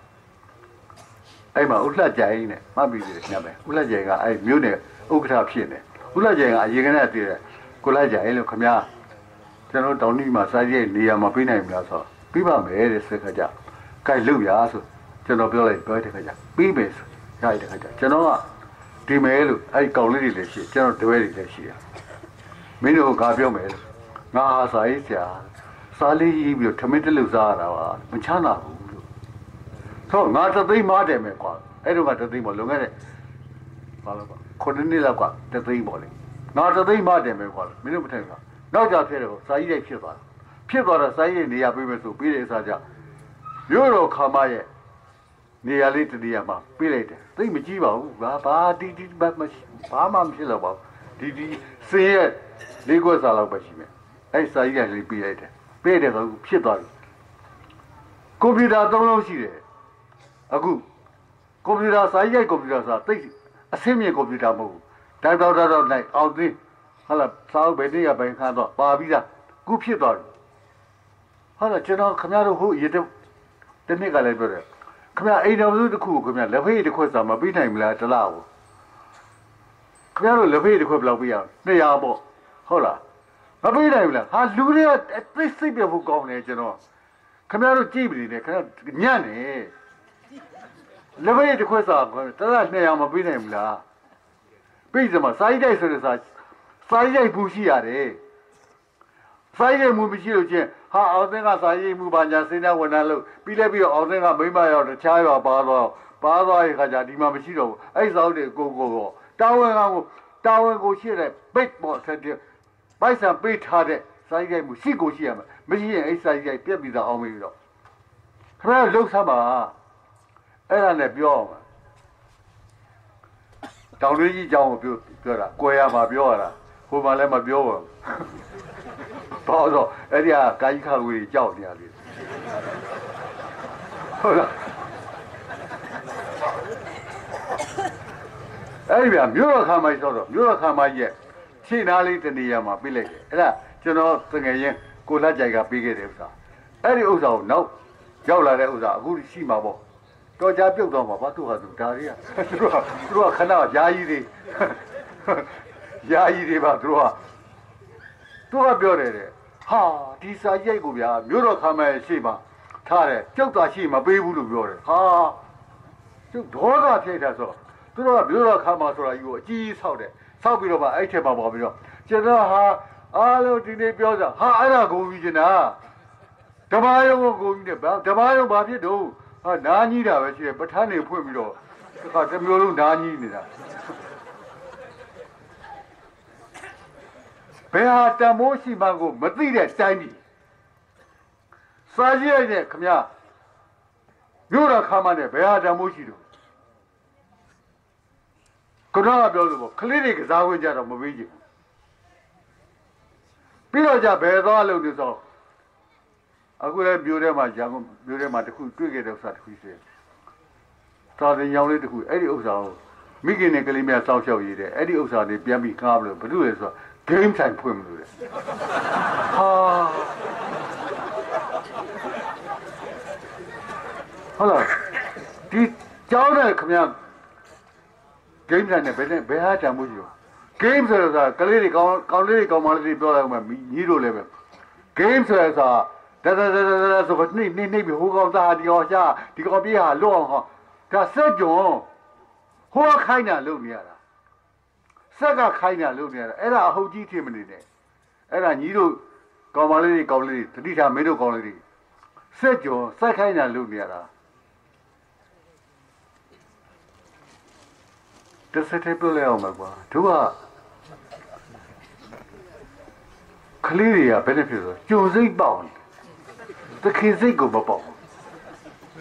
အဲ့မှာဥလှကြိုင်နဲ့မှတ်ပြီးတယ်ညမယ်ဥလှကြိုင်ကအဲ့မြို့နယ်ဥက္ကဋ္ဌဖြစ်နေဥလှကြိုင်ကအရင်ကတည်းကတည်တယ်ကိုလိုက်ကြိုင်လို့ခမများကျွန်တော်တောင်ကြီးမှာစာရေးနေရာမှာပြေးနိုင်မလားဆိုပြီးပါမယ်တဲ့ဆက်ခါကျကြိုက်လို့ရဆိုကျွန်တော်ပြောလိုက်ပြောတဲ့ခါကျပြီးမယ်ဆိုရတဲ့ခါကျကျွန်တော်ကဒီမဲလို့အဲ့ကောင်လေးတွေလည်းရှိကျွန်တော်တွဲတွေလည်းရှိရမင်းတို့ကပြောမယ်လို့ငါဟာစာရေးဆရာစာလေးရေးပြီးတော့ထမင်းတလူစားရတာပါမချမ်းသာဘူးလို့ဆိုငါတသိမ်းမားတယ်မယ်ကွာအဲ့တော့ကတသိမ်းပေါ့လုံခဲ့တဲ့ဘာလို့ကွာခုနှစ်နှစ်လောက်ကတသိမ်းပေါ့လေငါတသိမ်းမားတယ်မယ်ကွာမင်းတို့မထင်ဘူးနောက်ကြဖြစ်တယ်စာရေးတွေဖြစ်သွားဖြစ်သွားတော့စာရေးနေရာပေးမယ်ဆိုပြီးတဲ့အစားကြမြို့တော်ခါမရဲ့နေရာလေးတနေရာမှာပြေးလိုက်တယ်သိမကြည့်ပါဘူးဘာဘာတီတီဘာမဘာမှမဖြစ်တော့ပါဘူးဒီဒီစင်းရဲ့လေးခွက်စာလောက်ပဲရှိမယ်အဲ့စာကြီးကလေးပြေးလိုက်တယ်ပြေးတယ်ဆိုဖြစ်သွားပြီကွန်ပျူတာသုံးလုံးရှိတယ်အခုကွန်ပျူတာစာကြီးရဲ့ကွန်ပျူတာစာသိအဆင့်မြင့်ကွန်ပျူတာမဟုတ်ဘူးတိုင်တော့တော့နိုင်အောင်သိဟာလာစာအုပ်ဘယ်နည်းကဘယ်ခါတော့ပါပြီးသားခုဖြစ်သွားပြီဟာလာကျွန်တော်ခင်ဗျားတို့ဟိုရတဲ့တနည်းကလည်းပြောတယ်ခင်ဗျာအိမ်တော်စုတစ်ခုကိုခင်ဗျာလက်ဖေးတစ်ခွက်စာမပြီးနိုင်ဘူးလားတလားကိုခင်ဗျားတို့လက်ဖေးတစ်ခွက်ဘယ်လောက်ပြီးရအောင်နှစ်ရာပေါ့ဟုတ်လားမပြီးနိုင်ဘူးလားဟာလူတွေကသိစိတ်ပြဖို့ကောင်းတယ်ကျွန်တော်ခင်ဗျားတို့ကြည့်ပြီလေခင်ဗျာညံ့နေလက်ဖေးတစ်ခွက်စာတလားနှစ်ရာမပြီးနိုင်ဘူးလားပြီးစမှာစာရေးတိုက်ဆိုတဲ့စာစာရေးတိုက်ဘူးရှိရတယ်စာရေးမှုမရှိလို့ချင်းဟာအောင်သိန်းကစာရေးမှုပါညာစင်းတဲ့ဝန်ထမ်းလို့ပြီးလဲပြီးတော့အောင်သိန်းကမိမရောက်တခြားရွာပါတော့ပါသွားရဲ့ခါကျဒီမှာမရှိတော့ဘူးအဲ့စာအုပ်တွေကိုကိုကိုတာဝန်ကကိုတာဝန်ကိုရှိတဲ့ပိတ်ပေါ်ဆက်တဲ့ပိုက်ဆံပေးထားတဲ့စာရေးတိုက်မှုရှိကိုရှိရမှာမရှိရင်အဲ့စာရေးတိုက်ပြက်ပြီးတော့အောင်ပြီးတော့ခဏလှုပ်ဆမ်းပါအဲ့ဒါနဲ့ပြောအောင်တောင်လေးကြီးကြောင်းကိုပြောပြောတာကွယ်ရမှာပြောရတာဟိုမှာလည်းမပြောဘူးဘာလို့အဲ့ဒီကကာကြီးခါဝေးကြောက်နေရလေဟုတ်လားအဲ့ဒီဗျာမြို့တော်ခါမိုင်းဆိုတော့မြို့တော်ခါမိုင်းရဲ့ခြေနားလေးတနေရာမှာပြလိုက်တယ်အဲ့ဒါကျွန်တော်တငယ်ချင်းကိုလက်ကြိုင်ကပေးခဲ့တဲ့ဥစ္စာအဲ့ဒီဥစ္စာကိုနောက်ရောက်လာတဲ့ဥစ္စာအခုရှိမှာပေါ့တော်ကြပြုတ်တော့မှာဘာသူ့ဟာသူဒါတွေကသူတို့ကသူတို့ကခဏယာယီတွေယာယီတွေပါသူတို့ကသူကပြောတယ်တဲ့ဟာဒီစာရိုက်ကိုဗျာမြို့တော်ခါမဲရှိမှာထားတယ်ကြောက်တာရှိမပေးဘူးလို့ပြောတယ်ဟာကျုပ်ဒေါသဖြစ်တာဆိုသူတို့ကမြို့တော်ခါမှာဆိုတာကြီးကိုအကြီးဆောက်တယ်ဆောက်ပြီးတော့မှအဲ့ထက်မှာပေါ်ပြီးတော့ကျွန်တော်ဟာအားလုံးဒီနေ့ပြောတာဟာအဲ့ဒါကိုပြီးကျင်တာဓမ္မယုံကိုကိုပြီးတယ်ဗျာဓမ္မယုံဘာဖြစ်တော့ဟာနားကြီးတာပဲရှိတယ်ပဋ္ဌာန်းတွေဖွင့်ပြီးတော့တခါတစ်မျိုးလုံးနားကြီးနေတာဘယ်ဟာတမိုးရှိမှကိုမသိတဲ့တိုင်းပြည်စာရေးရတဲ့ခမမြို့တော်ခါမှနဲ့ဘယ်ဟာတမိုးရှိတော့ကတော့ပြောလို့ပေါ့ကလေးတွေကစားဝင်ကြတော့မပေးချင်ပြီးတော့ကြဘယ်သွားလို့ဒီဆိုအခုလည်းမြို့ထဲမှာရန်ကုန်မြို့ထဲမှာတခုတွေ့ခဲ့တဲ့ဥစ္စာတခုရှိတယ်သာတင်ရောင်လေးတခုအဲ့ဒီဥစ္စာကိုမိခင်နဲ့ကလေးများစောင့်ရှောက်ရည်တဲ့အဲ့ဒီဥစ္စာတွေပြန်ပြီးကားလို့ဘာလို့လဲဆိုတော့game time ဖွင့်မလို့လေဟာဟုတ်လားဒီကြောင်းတဲ့ခမ game time နဲ့ဘယ်နဲ့ဘယ်ဟာတန်မှုရှိရော game ဆိုတာကလေးတွေကောင်းကောင်းလေးတွေကောင်းမလေးတွေပြောလိုက်မှညီတို့လည်းပဲ game ဆိုတာဒါဒါဒါဒါဆိုတော့နေနေနေပြီးဟိုကောင်သားဒီကောင်ရှာဒီကောင်ပြေးဟာလွတ်အောင်ဟောဒါစက်ကြုံဟိုခိုင်းတာလုပ်နေရတာစက်ကခိုင်းတာလုပ်နေရတာအဲ့ဒါအဟုတ်ကြီးထင်မနေနဲ့အဲ့ဒါညီတို့ကောင်မလေးတွေကောင်လေးတွေတတိထားမင်းတို့ကောင်လေးတွေစက်ကြုံစက်ခိုင်းတာလုပ်နေရတာတစ်စက်တည်းပြောလဲအောင်ပါကွာတို့ကကလေးတွေကဘယ်နဲ့ဖြစ်ဆိုကြုံစိတ်ပေါက်တခင်စိတ်ကိုမပေါက်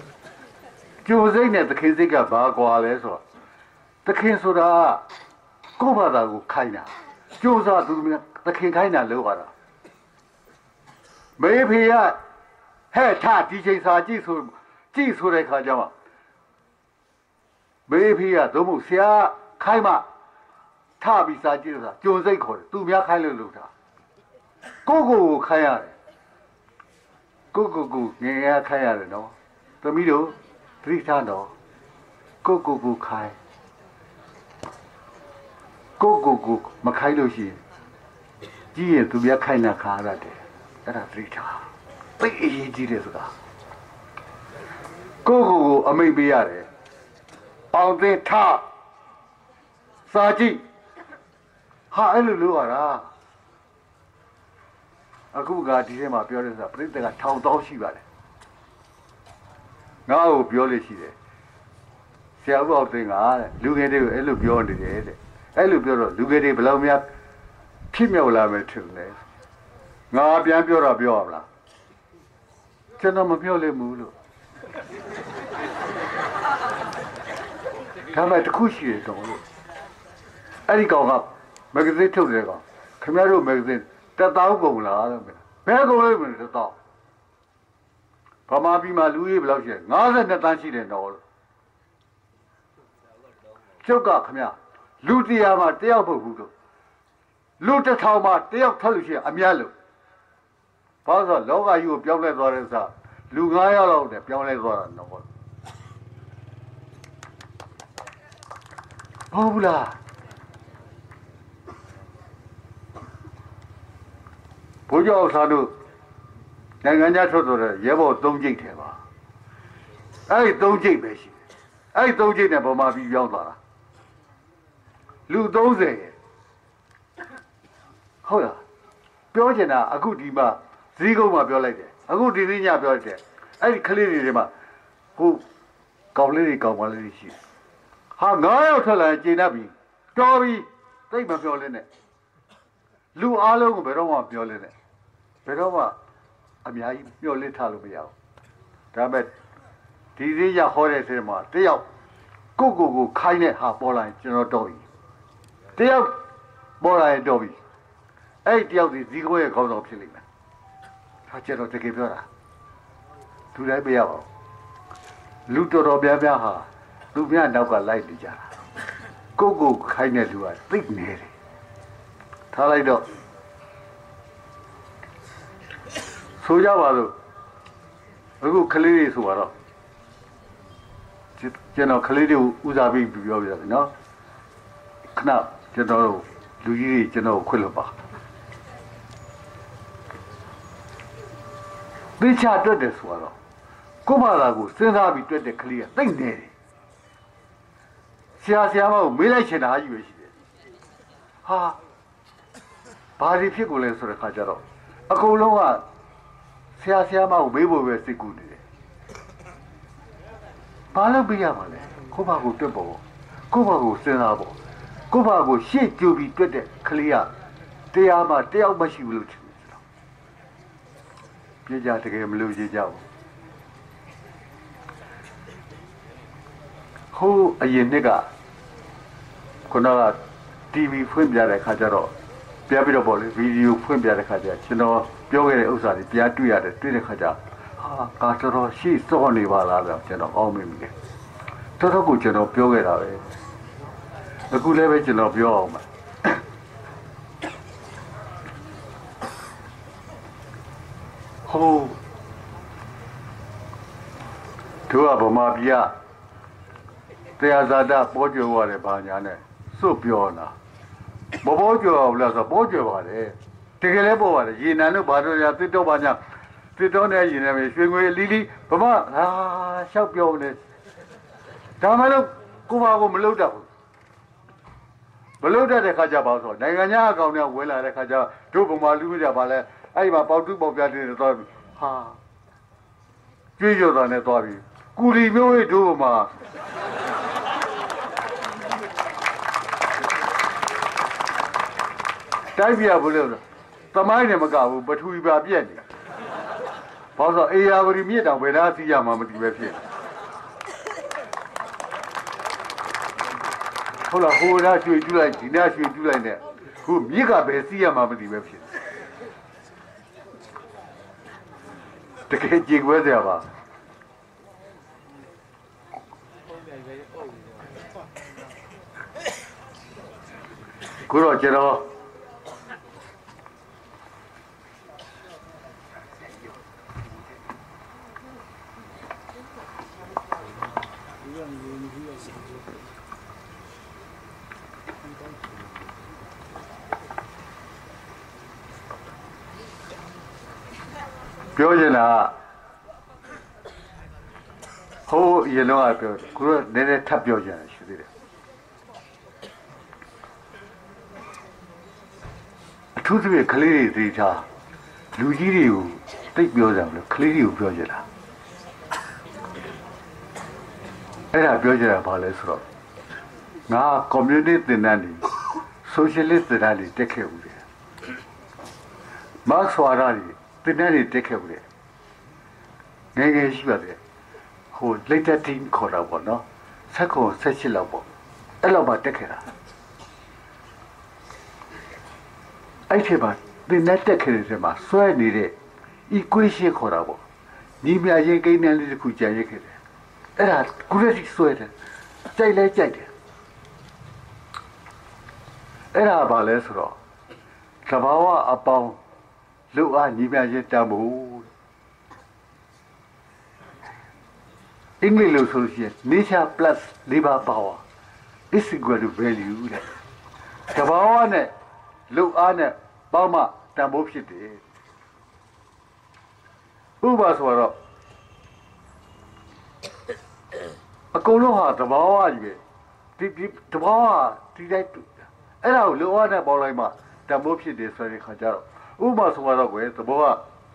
ကြုံစိတ်နဲ့တခင်စိတ်ကဘာကွာလဲဆိုတော့တခင်ဆိုတာကိုဘာသာကိုခိုင်းတာကြိုးစားသူများသခင်ခိုင်းတာလို့ရတာမေဖေကဟဲ့ထဒီချိန်စာကြည့်ဆိုကြည့်ဆိုတဲ့ခါကျမှမေဖေကသို့မဟုတ်ဆရာခိုင်းမှထပြီးစာကြည့်ဆိုတာကြုံစိတ်ခေါ်တယ်သူများခိုင်းလို့လို့တာကိုကိုကိုခိုင်းရတယ်ကိုကိုကိုငယ်ငယ်ခိုင်းရတယ်နော်သမီးတို့သတိထားတော့ကိုကိုကိုခိုင်းကိုကိုကိုမခိုင်းလို့ရှိရင်ကြည့်ရင်သူများခိုင်းတာခါရတယ်အဲ့ဒါသတိထားသိအရေးကြီးတယ်ဆိုတာကိုကိုကိုအမိတ်ပေးရတယ်ပေါင်သင်ထစာကြည့်ဟာအဲ့လိုလို့ရတာအခုကဒီထဲမှာပြောတဲ့ဆိုတာပြိတ္တကထောင်တောင်းရှိပါတယ်ငါ့ကိုပြောလို့ရှိတယ်ဆရာဦးအောင်သိန်းကတဲ့လူငယ်တွေကိုအဲ့လိုပြောနေတယ်တဲ့အဲ့လိုပြောတော့လူငယ်တွေဘယ်လောက်များဖြစ်မြောက်လာမယ်ထင်လဲငါပြန်ပြောတော့ပြောရမလားကျွန်တော်မပြောလိမ့်ဘူးလို့ဒါမှတခုရှိတယ်တော့လို့အဲ့ဒီကောင်ကမဂ္ဂဇင်းထုတ်တယ်ကောင်ခင်ဗျားတို့မဂ္ဂဇင်းတက်တောင်းကုန်လားတဲ့ဘယ်ကုန်လို့မလဲတက်တောင်းဗမာပြည်မှာလူကြီးဘယ်လောက်ရှိလဲ၅၂တန်းရှိတယ်တော့လို့ကျုပ်ကခင်ဗျာလူတရားမှာတယောက်ပုတ်ဘူးလို့လူတစ်ထောင်မှာတယောက်ထွက်လို့ရှိရင်အများလို့ဘာလို့ဆိုလောကကြီးကိုပြောင်းလဲသွားတဲ့စားလူ၅ယောက်လောက်နဲ့ပြောင်းလဲသွားတာတော့ဟုတ်ဘူးလားဘုရားဆရာတို့နိုင်ငံခြားထွက်သွားတဲ့ရဲဘော်၃ကျိတ်ထဲပါအဲ့ဒီ၃ကျိတ်ပဲရှိတယ်အဲ့ဒီ၃ကျိတ်နဲ့ဗမာပြည်ပြောင်းသွားတာလူ၃၀ရဲ့ဟုတ်လားပြောချင်တာအခုဒီမှာဇီးကုန်းမှာပြောလိုက်တယ်အခုဒီနေ့ညပြောလိုက်တယ်အဲ့ဒီကလေးတွေမှာဟိုကောင်လေးတွေကောင်မလေးတွေရှိတယ်ဟာငါးယောက်ထွက်လာရင်ကျေနပ်ပြီတော်ပြီသိမပြောလဲနဲ့လူအားလုံးကိုဘယ်တော့မှပြောလဲနဲ့ဘယ်တော့မှအများကြီးပြောလစ်ထားလို့မရဘူးဒါပေမဲ့ဒီသေးရဟောတဲ့ထဲမှာတယောက်ကိုကိုကိုခိုင်းတဲ့ဟာပေါ်လာရင်ကျွန်တော်တော့ပြီတယောက်ပေါ်လာရင်တော့ပြီအဲ့တယောက်ဒီဇီကိုရဲ့ခေါင်းဆောင်ဖြစ်လိမ့်မယ်ဟာကျွန်တော်တကယ်ပြောတာသူလည်းမရပါဘူးလူတော်တော်များများဟာသူများနောက်ကလိုက်နေကြတာကိုကိုခိုင်းတဲ့လူကသိနေတယ်ထားလိုက်တော့ဆိုကြပါလို့အခုကလေးတွေဆိုတော့ကျွန်တော်ကလေးတွေကိုဦးစားပေးပြီးပြောပြတယ်နော်ခဏကျွန်တော်တို့လူကြီးတွေကျွန်တော်ခွင့်လို့ပါသိချတွက်တယ်ဆိုတော့ကိုမလာကိုစဉ်းစားပြီးတွက်တဲ့ကလေးကသိနေတယ်ဆရာဆရာမကိုမေးလိုက်ချင်တာကြီးပဲရှိတယ်ဟာဘာဒီဖြစ်ကိုလဲဆိုတဲ့ခါကျတော့အကုန်လုံးကဆရာဆရာမကိုမေးဖို့ပဲစိတ်ကူးနေတယ်ဘာလို့ပြရမှာလဲကိုဘာကိုတွက်ဖို့ကိုဘာကိုစဉ်းစားဖို့ကိုဘာကိုရှေ့ကြိုပြီးတွက်တဲ့ကလေးကတရားမှတယောက်မရှိဘူးလို့ထင်တယ်ဆိုတော့ပြကြတကယ်မလို့ကြည့်ကြဘူးဟိုအရင်နှစ်ကခုနက တီဗီ ဖွင့်ပြတဲ့ခါကျတော့ပြပြီးတော့ပေါ့လေဗီဒီယိုဖွင့်ပြတဲ့ခါကျကျွန်တော်ပြောခဲ့တဲ့ဥစ္စာတွေပြန်တွေ့ရတယ်တွေ့တဲ့ခါကျဟာကာတော်တော်ရှိစောနေပါလားလို့ကျွန်တော်အောင်းမိမိတယ်တော်တော်ကိုကျွန်တော်ပြောခဲ့တာပဲအခုလည်းပဲကျွန်တော်ပြောအောင်ပါဟိုသူကဗမာပြည်ကတရားဇာတာပေါ်ကျော်ရတယ်ဘာညာနဲ့စွတ်ပြောလာမပေါ်ကျော်ဘူးလားဆိုပေါ်ကျော်ပါတယ်တကယ်လည်းပေါ်ပါတယ်ရေနံတို့ဘာတို့ရတစ်တော့ဘာညာတစ်တော့နဲ့ရေနံပဲရွှေငွေလီလီဗမာဟာရှောက်ပြောနေဒါမှလည်းကိုပါကိုမလုပ်တတ်ဘူးမလုပ်တတ်တဲ့ခါကျပါဆိုနိုင်ငံခြားအကောင့်နဲ့ဝင်လာတဲ့ခါကျတို့ဗမာလူမျိုးကြပါလဲအဲ့ဒီမှာပေါတူပေါပြတဲ့တော့ဟာကြွေးကြော်တာနဲ့သွားပြီကူလီမျိုးရဲ့တို့ဗမာတိုက်ပြဘူးလို့သမိုင်းနဲ့မကဘူးပထဝီပါပြက်နေဘာလို့ဆိုအေယာဝတီမြစ်တောင်ဘယ်သားစီးရမှာမသိပဲဖြစ်ဟုတ်လားဟိုနာရွှေတူးလိုက်ဒီနာရွှေတူးလိုက်နဲ့ခုမြစ်ကပဲစီးရမှာမသိပဲဖြစ်တကယ်ကြင်ခွဲစရာပါကိုတော့ကျွန်တော်ပြောချင်တာဟိုးရေလုံးကပြောကိုတော့နည်းနည်းထပ်ပြောချင်တယ်ရှိသေးတယ်အထူးသဖြင့်ကလေးတွေသိထားလူကြီးတွေကိုတိတ်ပြောကြမလို့ကလေးတွေကိုပြောချင်တာအဲ့ဒါပြောချင်တာဘာလဲဆိုတော့ငါကွန်မြူနတီသင်တန်းတွေဆိုရှယ်လစ်သင်တန်းတွေတက်ခဲ့ဦးတယ်မတ်ဆွာရာတွေသင်တန်းတွေတက်ခဲ့ဦးတယ်ငယ်ငယ်ရှိပါတယ်ဟို later team ခေါ်တာပေါ့နော်ဆက်ကိုဆက်ချစ်လောက်ပေါ့အဲ့လောက်မှတက်ခဲ့တာအဲ့ဒီမှာသင်တန်းတက်ခဲ့တဲ့ထဲမှာဆွဲနေတဲ့ equation ခေါ်တာပေါ့ညီမရင်ကိန်းနဲ့လေးတစ်ခုကြံရခဲ့တယ်အဲ့ဒါကုရက်စီဆွဲတယ်ကြိုက်လဲကြိုက်တယ်အဲ့ဒါဘာလဲဆိုတော့သဘာဝအပေါင်းလူအားညီမရင်တမ်းဖို့အင်္ဂလိပ်လို့ဆိုလို့ရှိရင် nature plus labor power is equal to value တဲ့သဘာဝနဲ့လူအားနဲ့ပေါင်းမှတန်ဖိုးဖြစ်တယ်ဥပမာဆိုတော့အကုန်လုံးဟာသဘာဝကြီးပဲဒီဒီသဘာဝဒီတိုင်းအဲ့ဒါကိုလူအားနဲ့ပေါင်းလိုက်မှတန်ဖိုးဖြစ်တယ်ဆိုတဲ့ခါကျတော့ဥပမာဆိုတော့ကွယ်သဘောက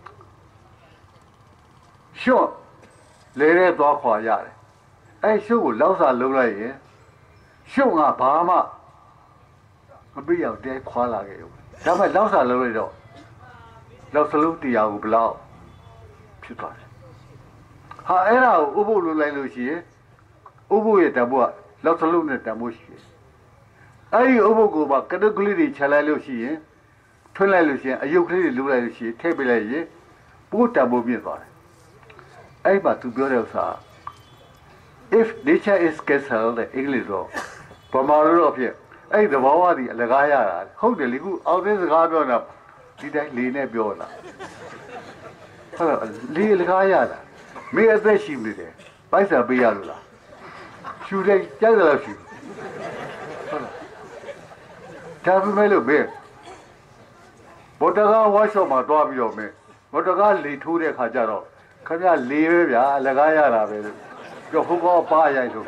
ရှော့လေရဲသွားခွာရတယ်အဲ့ရှုပ်ကိုလောက်စာလုံးလိုက်ရင်ရှုပ်ကဘာမှမပြည့်အောင်တဲခွာလာခဲ့ဘူးဒါပေမဲ့လောက်စာလုံးလိုက်တော့လောက်စလုံးတရားကိုဘလောက်ဖြစ်သွားတယ်ဟာအဲ့ဒါကိုဥပုပ်လုံးလိုက်လို့ရှိရင်ဥပုပ်ရဲ့တံပိုးကလောက်စလုံးနဲ့တံပိုးရှိတယ်အဲ့ဒီဥပုပ်ကိုမှကတုတ်ကလေးတွေခြံလိုက်လို့ရှိရင်ထွန်းလိုက်လို့ရှိရင်အယုတ်ကလေးတွေလုံးလိုက်လို့ရှိရင်ထည့်ပေးလိုက်ရင်ပိုးတံပိုးပြည့်သွားတယ်အဲ့မှာသူပြောတဲ့ဥစ္စာ if nature is cancelled တဲ့အင်္ဂလိပ်တော့ဗမာလိုတော့ဖြစ်အဲ့သဘာဝကြီးအလကားရတာဟုတ်တယ်လေခုအောက်တဲ့စကားပြောတာဒီတိုင်းလေးနဲ့ပြောတာဟုတ်လားလေးအလကားရတာမင်းအသက်ရှိနေတယ်ပိုက်ဆံပေးရလို့လားရှူတဲ့ကြိုက်တယ်လို့ရှူဟုတ်လားဒါပေမဲ့လို့မင်းဘောတကားဝါရှော့မှာတွားပြီးတော့မင်းဘောတကားလေထိုးတဲ့ခါကျတော့ခင်ဗျလေးပဲဗျာအလကားရတာပဲလို့ပြောဟိုကောပါရိုက်လို့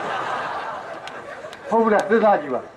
ဟုတ်လားသိသားကြည့်ပါ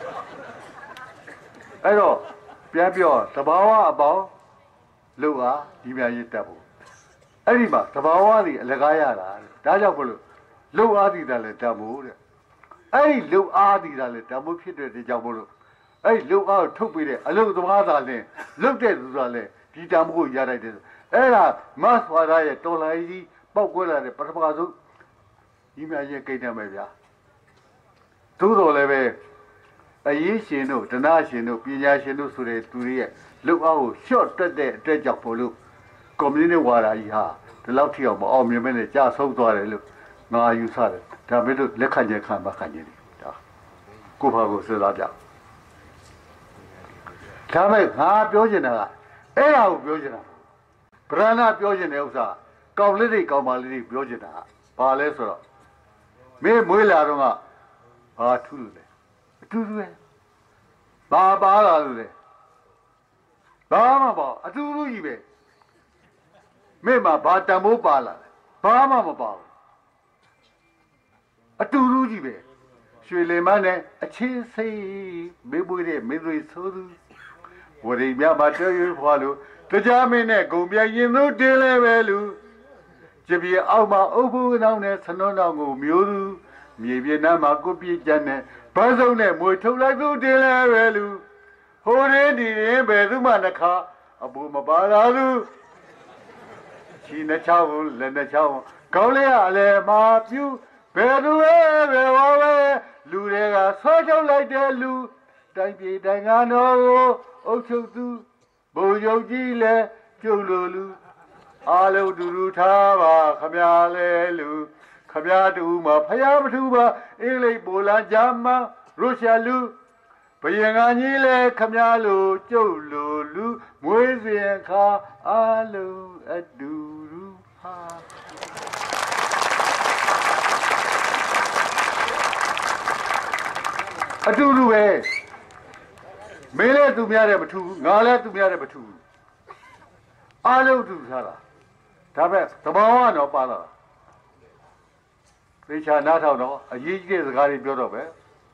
အဲ့တော့ပြန်ပြောသဘာဝအပေါင်းလူအားဒီမြရေးတက်ဖို့အဲ့ဒီမှာသဘာဝကြီးအလကားရတာဒါကြောင့်ဘလို့လူအားတည်တယ်လေတက်ဖို့တဲ့အဲ့ဒီလူအားတည်တယ်လေတက်ဖို့ဖြစ်တဲ့ကြောင့်ဘလို့အဲ့ဒီလူအားကိုထုတ်ပေးတဲ့အလုပ်သမားသာလင်းလုတ်တဲ့သူသာလဲဒီတမ်းဖို့ရလိုက်တယ်အဲ့ဒါမတ်ဝါဒရဲ့တော်လိုင်းကြီးပောက်ကွဲလာတဲ့ပထမဆုံးဒီမြရဲ့ကိန်းတယ်မယ်ဗျာသို့တော်လည်းပဲအရေးရှင်တို့ဒနာရှင်တို့ပညာရှင်တို့ဆိုတဲ့သူတွေရဲ့လူအားကိုရှော့တက်တဲ့အတွက်ကြောင့်ဘလို့ကွန်မြူနတီဝါဒကြီးဟာဒီလောက်ထိအောင်မအောင်မြင်မဲ့နဲ့ကြာဆုံးသွားတယ်လို့ငါယူဆတယ်ဒါပေမဲ့လက်ခံချက်ခံမခံခြင်းဒါကိုဘာကိုစဉ်းစားကြဒါမဲ့ငါပြောချင်တာကအဲ့ဒါကိုပြောချင်တာဗရဏပြောချင်တဲ့ဥစ္စာကောင်းလေးတွေကောင်းပါလေးတွေပြောချင်တာဘာလဲဆိုတော့မင်းမွေးလာတော့ကဘာထူးလို့လဲအတူတူပဲဘာပါလာလို့လဲဘာမှမပါအတူတူကြီးပဲမင်းမှာဘာတံမိုးပါလာလဲဘာမှမပါဘူးအတူတူကြီးပဲရွှေလင်မနဲ့အချင်းစိတ်မေးပွေးတဲ့မေသွေဆိုသူဝရိမြမှာတွေ့ရဖွာလို့တရားမင်းနဲ့ဂုံပြရင်သူတင်းလဲပဲလူကြပြေအောက်မှာအုပ်ဖို့ကောင်းတဲ့ဆနွန်းတော်ကိုမျိုးသူမြေပြင်းနားမှာကိုပြည့်ကြတဲ့ဘန်းစုံနဲ့မွေထုတ်လိုက်သူတင်းလဲပဲလူဟိုရင်းဒီရင်ဘယ်သူမှနှခါအပူမပါလာသူချီနှချောင်းလက်နှချောင်းကောင်းလေးရလဲမာပြူဘယ်သူပဲဘယ်ဝါပဲလူတွေကဆွဲထုတ်လိုက်တဲ့လူတိုင်းပြည်တိုင်းကတော့အုပ်ချုပ်သူဘုံယုံကြည်လဲကျုပ်လိုလူအားလုံးတူတူထားပါခမရလဲလူခမရတူမှာဖယားမထူပါအင်္ဂလိပ်ပိုလန်ဂျာမန်ရုရှားလူဘယင်ကကြီးလဲခမရလိုကျုပ်လိုလူမွေးစဉ်ခါအားလုံးအတူတူဟာအတူတူပဲမင်းလည်းသူများတယ်မထူဘူးငါလည်းသူများတယ်မထူဘူးအားလုံးတူထားတာဒါပေမဲ့သဘာဝတော့ပါလာသေချာနားထောင်တော့အရေးကြီးတဲ့စကားတွေပြောတော့ပဲ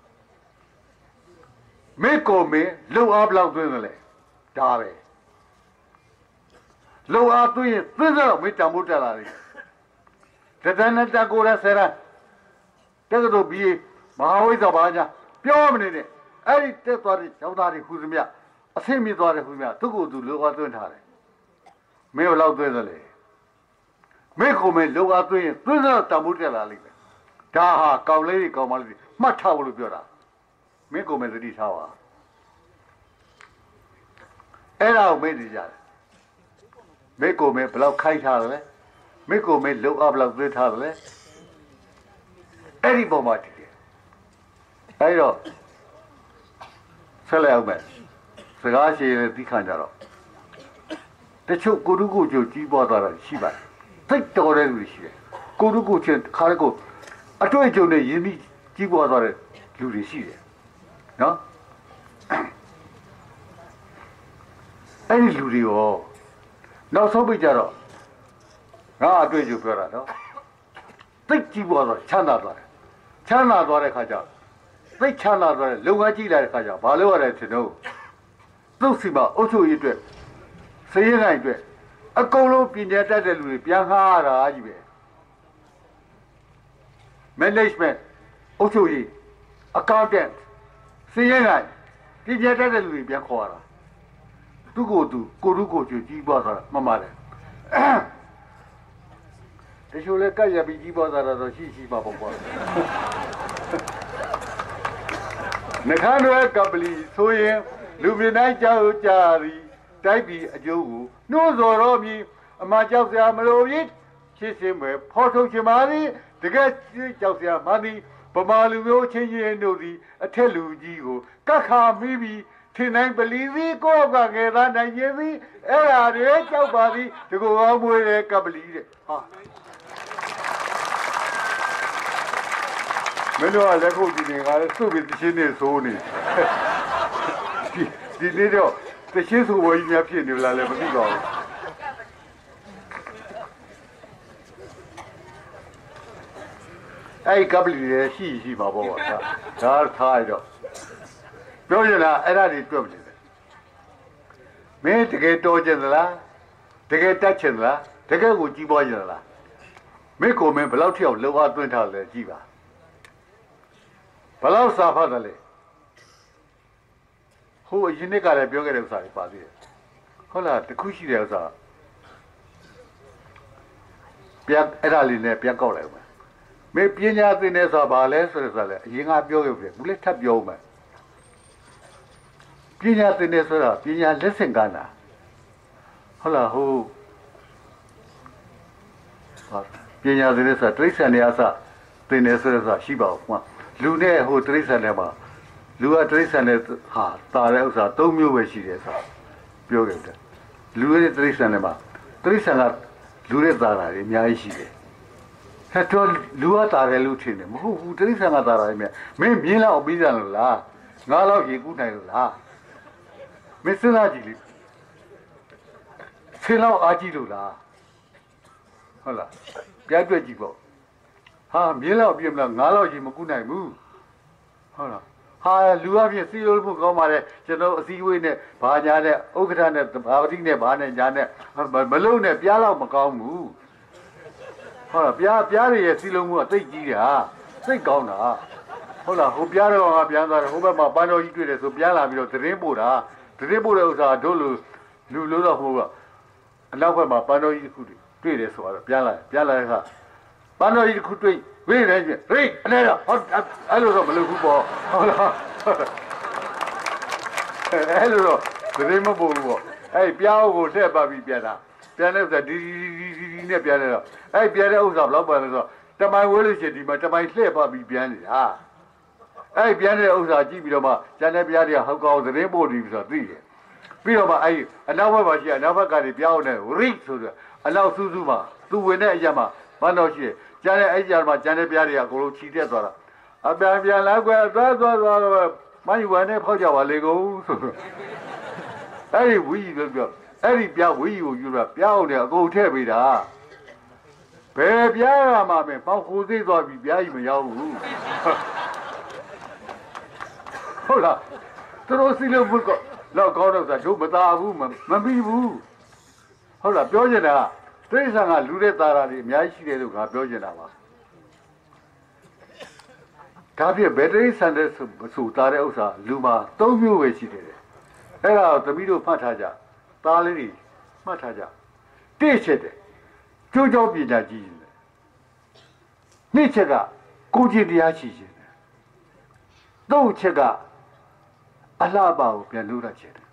မင်းကိုမင်းလှုပ်အားဘလောက်သွင်းသလဲဒါပဲလှုပ်အားသွင်းရင်သွင်းတော့မင်းတံမိုးတက်လာတယ်တဒန်းနဲ့တကိုရဆရာတက်တော့ပြီးမဟာဝိဇ္ဇာဘာညာပြောမနေနဲ့အဲ့ဒီတက်သွားတဲ့ကျောင်းသားတွေဟူသမျှအဆင့်မြင့်သွားတဲ့ဟူသမျှသူ့ကိုယ်သူလှုပ်အားသွင်းထားတယ်မင်းဘလောက်သွင်းသလဲမင်းကိုမင်းလှုပ်အားသွင်းရင်သွင်းတော့တံမိုးတက်လာလိမ့်မယ်ဒါဟာကောင်းလေးတွေကောင်းမလေးတွေမှတ်ထားဖို့လို့ပြောတာမင်းကိုမင်းသတိထားပါအဲ့ဒါကိုမေ့နေကြတယ်မင်းကိုမင်းဘလောက်ခိုင်းထားတယ်မင်းကိုမင်းလှုပ်အားဘလောက်သွင်းထားတယ်အဲ့ဒီပုံမှာတည်တယ်အဲ့တော့ဆက်လက်အောင်မယ်စကားရှည်လည်းသိခံကြတော့တချို့ကိုရုကိုကျိုးကြီးပွားသွားတာရှိပါတယ်သိတော်တဲ့လူရှိတယ်ကိုရုကိုချင်းခါရကိုအတွေ့အကြုံနဲ့ရင်းနှီးကြီးပွားသွားတဲ့လူတွေရှိတယ်နော်အဲ့ဒီလူတွေရောနောက်ဆုံးပြကြတော့ငါအတွေ့အကြုံပြောတာနော်သိကြီးပွားသွားချမ်းသာသွားတယ်ချမ်းသာသွားတဲ့ခါကျသိချမ်းသာသွားတဲ့လုံငန်းကြီးလာတဲ့ခါကျဘာလို့ရလဲထင်တော့သူ့စီမှာအုပ်ချုပ်ရေးအတွက်စည်ရင်အတွက်အကုန်လုံးပြင်ပြတတ်တဲ့လူတွေပြန်ခါရတာကြီးပဲ management အုပ်ချုပ်ရေး accountant စည်ရင်ပြင်ပြတတ်တဲ့လူတွေပြန်ခေါ်ရတာသူ့ကိုယ်သူကိုရုကိုကျကြီးပွားသွားတာမှန်ပါတယ်တချို့လည်းကပ်ရပြီးကြီးပွားသွားတာတော့ရှိရှိပါပေါ့ကွာနှခမ်းတွေကပလီဆိုရင်လူမြင်တိုင်းကြောက်ကြသည်တိုက်ပြီးအကျိုးကိုနှိုးစော်တော်မီအမှကြောက်စရာမလိုပြီဖြစ်စင်ပဲဖော်ထုတ်ချင်ပါသည်တကယ်ကြောက်စရာမှန်သည်ဗမာလူမျိုးချင်းချင်းတို့သည်အထက်လူကြီးကိုကတ်ခါမိပြီးထင်တိုင်းပလီသည်ကိုယ့်ကငယ်သားနိုင်ခြင်းသည်အဲ့ဒါတွေကြောက်ပါသည်ဒီကိုကောင်းမွေးတဲ့ကပလီတဲ့ဟာမင်းတို့ကလက်ခုပ်ဒီနေကလည်းစုပြီးတချင်းနေဆိုးနေဒီဒီနေ့တော့တချင်းဆိုးဝကြီးများဖြစ်နေလားလည်းမသိပါဘူးအဲ့ကပလီရဲ့ရှိရှိပါပေါ့ကွာဒါထားရတော့ပြောရလားအဲ့ဒါတွေတွေ့မနေတယ်မင်းတကယ်တော်ကျင်သလားတကယ်တတ်ချင်သလားတကယ်ကိုကြီးပွားကျင်သလားမင်းကိုမင်းဘယ်လောက်ထိအောင်လုံအားသွင်းထားလဲကြည့်ပါဘယ်လောက်စာဖတ်တယ်လဲဟိုအရင်နှစ်ကလည်းပြောခဲ့တဲ့ဥစ္စာတွေပါသေးတယ်ဟုတ်လားတခုရှိတဲ့ဥစ္စာပြန်အဲ့ဒါလေးနဲ့ပြန်ကောက်လိုက်ဦးမယ်မင်းပညာသင်နေဆိုတာဘာလဲဆိုတော့လေအရင်ကပြောခဲ့ပြီဘူးလေထပ်ပြောဦးမယ်ပညာသင်နေဆိုတာပညာလက်ဆင့်ကမ်းတာဟုတ်လားဟိုပညာသင်နေဆိုတာတိရစ္ဆာန်တွေအစသင်နေဆိုတာရှိပါဦးကွာလူနဲ့ဟိုတိရစ္ဆာန်တွေမှာလူကတိရစ္ဆာန်တွေဟာတာတဲ့ဥစ္စာ၃မျိုးပဲရှိတယ်ဆိုပြောခဲ့တယ်လူရဲ့တိရစ္ဆာန်တွေမှာတိရစ္ဆာန်ကလူရဲ့တာတာတွေအများကြီးရှိတယ်ဟဲ့တော့လူကတာတယ်လို့ထင်တယ်မဟုတ်ဘူးတိရစ္ဆာန်ကတာတာတွေများမင်းမြင်လောက်ပြီးကြလို့လားငါလောက်ရေကူးနိုင်လို့လားမင်းစဉ်းစားကြည့်လေဆင်းလောက်အားကြည့်လို့လားဟုတ်လားပြတ်တွက်ကြည့်ပေါ့ဟာမြင်းလောက်ပြည့်မလားငါးလောက်ရေမကူးနိုင်ဘူးဟုတ်လားဟာလူအပြင်စီလို့ဖို့ကောင်းပါလေကျွန်တော်အစည်းအဝေးနဲ့ဘာညာနဲ့ဥက္ကဋ္ဌနဲ့ဘာပတိနဲ့ဘာနဲ့ညာနဲ့မလုံးနဲ့ပြားလောက်မကောင်းဘူးဟုတ်လားပြားပြားတွေရဲ့စီလုံးမှုကသိကြီးတာစိတ်ကောင်းတာဟုတ်လားဟိုပြားတော့ငါပြန်သွားတယ်ဟိုဘက်မှာပန်းတော်ကြီးတွေ့တယ်ဆိုပြန်လာပြီးတော့သတင်းပို့တာသတင်းပို့တဲ့ဥစ္စာတို့လူလူလို့တော့ဟိုကအနောက်ဘက်မှာပန်းတော်ကြီးတစ်ခုတွေ့တယ်ဆိုတော့ပြန်လာပြန်လာတဲ့အခါပန်းတော်ကြီးတစ်ခုတွေ့ဝဘေးလည်းဟေးအနေတော့အဲ့လိုတော့မလုပ်ဘူးပေါ့ဟုတ်လားအဲ့လိုတော့သတင်းမပို့ဘူးပေါ့အဲ့ပြားကိုလှည့်ပါပြီးပြန်တာပြန်တဲ့ဥစ္စာဒီဒီဒီဒီနဲ့ပြန်တယ်တော့အဲ့ပြန်တဲ့ဥစ္စာဘယ်လောက်ပါလဲဆိုတော့တမိုင်ဝဲလို့ရှိရင်ဒီမှာတမိုင်လှည့်ပါပြီးပြန်နေတာအဲ့ပြန်တဲ့ဥစ္စာကြည့်ပြီးတော့မှကျန်တဲ့ပြားတွေကဟောက်ကောင်းသတင်းပို့ပြီးဆိုတော့သိတယ်ပြီးတော့မှအဲ့အနောက်ဘက်မှာရှိအနောက်ဘက်ကနေပြောင်းနေရိဆိုတော့အနောက်စူးစူးမှာသူဝင်တဲ့အရာမှာမနှောရှိတယ်ကျန်တဲ့အဲ့ကြမှာကျန်တဲ့ပြားတွေကအကုန်လုံးခြိတက်သွားတာအပြန်ပြန်လာကွယ်သွားသွားသွားတော့မယူဝမ်းနဲ့ဖောက်ကြပါလေကုန်ဆိုတော့အဲ့ဒီဝီကြီးလို့ပြောအဲ့ဒီပြားဝီကြီးကိုယူတာပြားအောင်တယ်အကုန်ထည့်ပေးတာဘယ်ပြားရမှာပဲပေါက်ခိုးသေးသွားပြီပြားကြီးမရောက်ဘူးဟုတ်လားသူတို့စီလို့ဘုကလောက်ကောင်းတော့ဆိုတို့မသားဘူးမပြီးဘူးဟုတ်လားပြောချင်တာတိရစ္ဆာန်ကလူတဲ့သားတာတွေအများကြီးရှိတယ်လို့ငါပြောချင်တာပါဒါပြည့်ဘက်တရီဆန်တဲ့ဆိုသားတဲ့ဥစ္စာလူမှာသုံးမျိုးပဲရှိတယ်အဲ့ဒါကိုသမီးတို့မှတ်ထားကြသားလေးတွေမှတ်ထားကြတိချက်တယ်ကျိုးကြောပညာကြီးတယ်နှစ်ချက်ကကိုကျင်တရားရှိခြင်းတယ်သုံးချက်ကအလှပကိုပြန်လို့ရခြင်းတယ်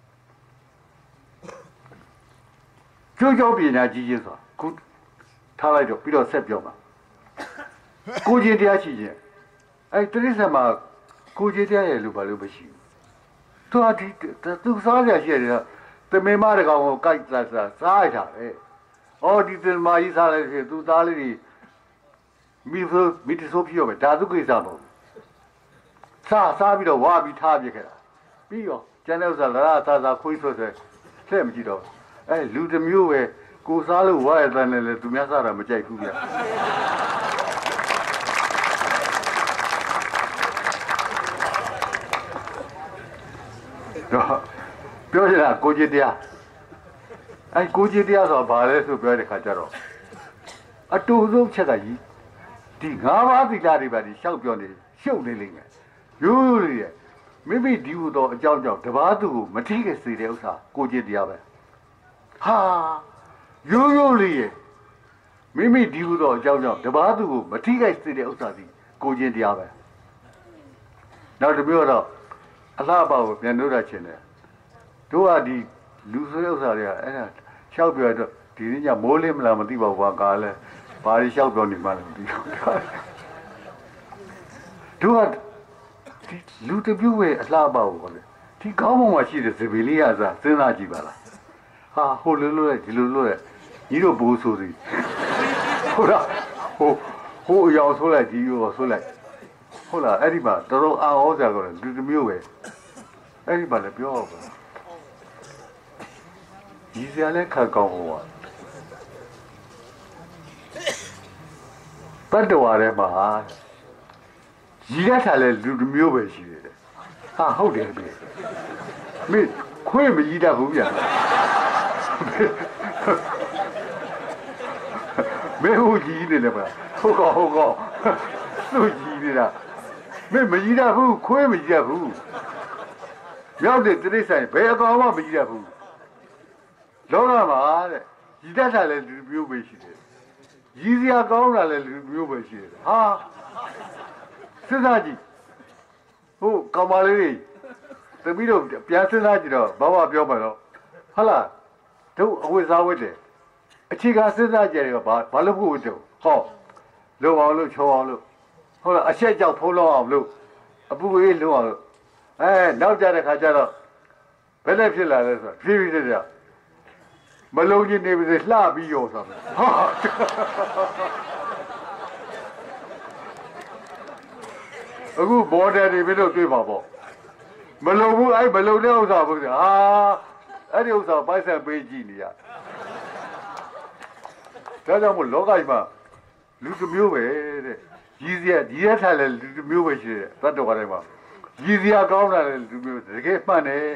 ကျိုးကြောပညာကြီးခြင်းဆိုတာခုထားလိုက်တော့ပြီးတော့ဆက်ပြောပါကိုကျင်တရားရှိခြင်းအဲ့တိရစ္ဆာန်မှာကိုကျင်တရားရဲ့လို့ဘာလို့မရှိဘူးသူအဒီသူစားရရှိတယ်တမေမတကောင်ကိုကြိုက်စားစားစားရတာပဲ။အော်ဒီတမကြီးစားလိုက်ပြီသူသားလေးကြီးမိဖို့မိတဆိုးဖြစ်ရောပဲဓာတုကိစ္စမဟုတ်ဘူး။စားစားပြီးတော့ဝါပြီးထားပြခဲ့တာ။ပြီးရောကျန်တဲ့ဥစ္စာလာစားစားခွေးဆွဲဆွဲလှည့်မကြည့်တော့အဲလူတစ်မျိုးပဲကိုစားလို့ဝါရတဲ့နဲ့လေသူများစားတာမကြိုက်ဘူးဗျာ။တော့ပြောချင်တာကိုကြီးတရားအဲကိုကြီးတရားဆိုဘာလဲဆိုပြောတဲ့ခါကျတော့အတူဆုံးချက်ကကြီးဒီငါးပါးသီလတွေပါဒီရှောက်ပြောနေရှုပ်နေလိမ့်မယ်ရိုးရိုးရဲ့မိမိဒီဟုသောအကြောင်းကြောင့်တပားသူကိုမထိခဲ့စေတဲ့ဥစ္စာကိုကြီးတရားပဲဟာရိုးရိုးလေးရဲ့မိမိဒီဟုသောအကြောင်းကြောင့်တပားသူကိုမထိခဲ့စေတဲ့ဥစ္စာဒီကိုကြီးတရားပဲနောက်တစ်မျိုးတော့အလှပကိုပြန်လို့ရခြင်းတယ်တို့ကဒီလူဆိုတဲ့ဥစ္စာတွေကအဲ့ဒါရှောက်ပြောတော့ဒီနေ့ညမိုးလင်းမလားမသိပါဘူးကွာကားလဲဘာတွေရှောက်ပြောနေမှလည်းမသိဘူးတို့ကဒီလူတပြူရဲ့အလှပကိုလေဒီကောင်းမွန်မှာရှိတဲ့ဇဗီလေးရစားစဉ်းစားကြည့်ပါလားဟာဟိုလိုလိုလေဒီလိုလိုလေညီတို့ဘိုးဆိုစီဟုတ်လားဟိုဟိုအယောင်ဆိုလိုက်ဒီရောဆိုလိုက်ဟုတ်လားအဲ့ဒီမှာတော်တော်အာဟောကြတော့လူတမျိုးပဲအဲ့ဒီမှာလည်းပြောပါဒီစရာလည်းခက်ကောင်းဟောတတ္တဝါထဲမှာရည်ရထားလဲလူတမျိုးပဲရှိတယ်ဟာဟုတ်တယ်ဗျမင်းခွေးမရည်တတ်ဘူးဗျာမင်းဟိုကြီးနေတယ်ဗျဟုတ်ကောဟုတ်ကောသူ့ကြီးနေတာမင်းမရည်တတ်ဘူးခွေးမရည်တတ်ဘူးရောက်တဲ့တိရစ္ဆာန်ဘယ်အကောင်မှမရည်တတ်ဘူးလောကမှာတဲ့ရည်တတ်တာလည်းလူမျိုးပဲရှိတယ်ရည်စရာကောင်းတာလည်းလူမျိုးပဲရှိတယ်ဟာစဉ်းစားကြည့်ဟုတ်ကောင်မလေးတွေတပည့်တို့ပြန်စဉ်းစားကြည့်တော့ဘာမှပြောမှာတော့ဟုတ်လားတို့အဝိဇ္ဇာဝတ်တယ်အခြေခံစဉ်းစားကြတယ်ကဘာဘာလို့ဖို့ဝတ်တယ်ဟောလုံအောင်လို့ချောအောင်လို့ဟုတ်လားအချက်ကြောင့်ဖုံးလောက်အောင်လို့အပူအေးလုံအောင်လို့အဲနောက်ကြတဲ့ခါကျတော့ဘယ်နဲ့ဖြစ်လာလဲဆိုတော့ဖြည်းဖြည်းတည်းတည်းမလုံးကြီးနေပြီလှပြီးရောဆိုတော့ဟာအခုဘော်ဒယ်တွေဘယ်လိုတွေ့မှာပေါ့မလုံးဘူးအဲ့မလုံးတဲ့ဥစ္စာဘူးဟာအဲ့ဒီဥစ္စာပိုက်ဆက်ပေးကြည့်နေရဒါကြောင့်မို့လောကကြီးမှာလူတစ်မျိုးပဲတဲ့ရည်စရာရည်ရထားလဲလူတစ်မျိုးပဲရှိတယ်တတ်တော်တိုင်းမှာရည်စရာကောင်းတာလည်းလူမျိုးတကယ်မှန်တယ်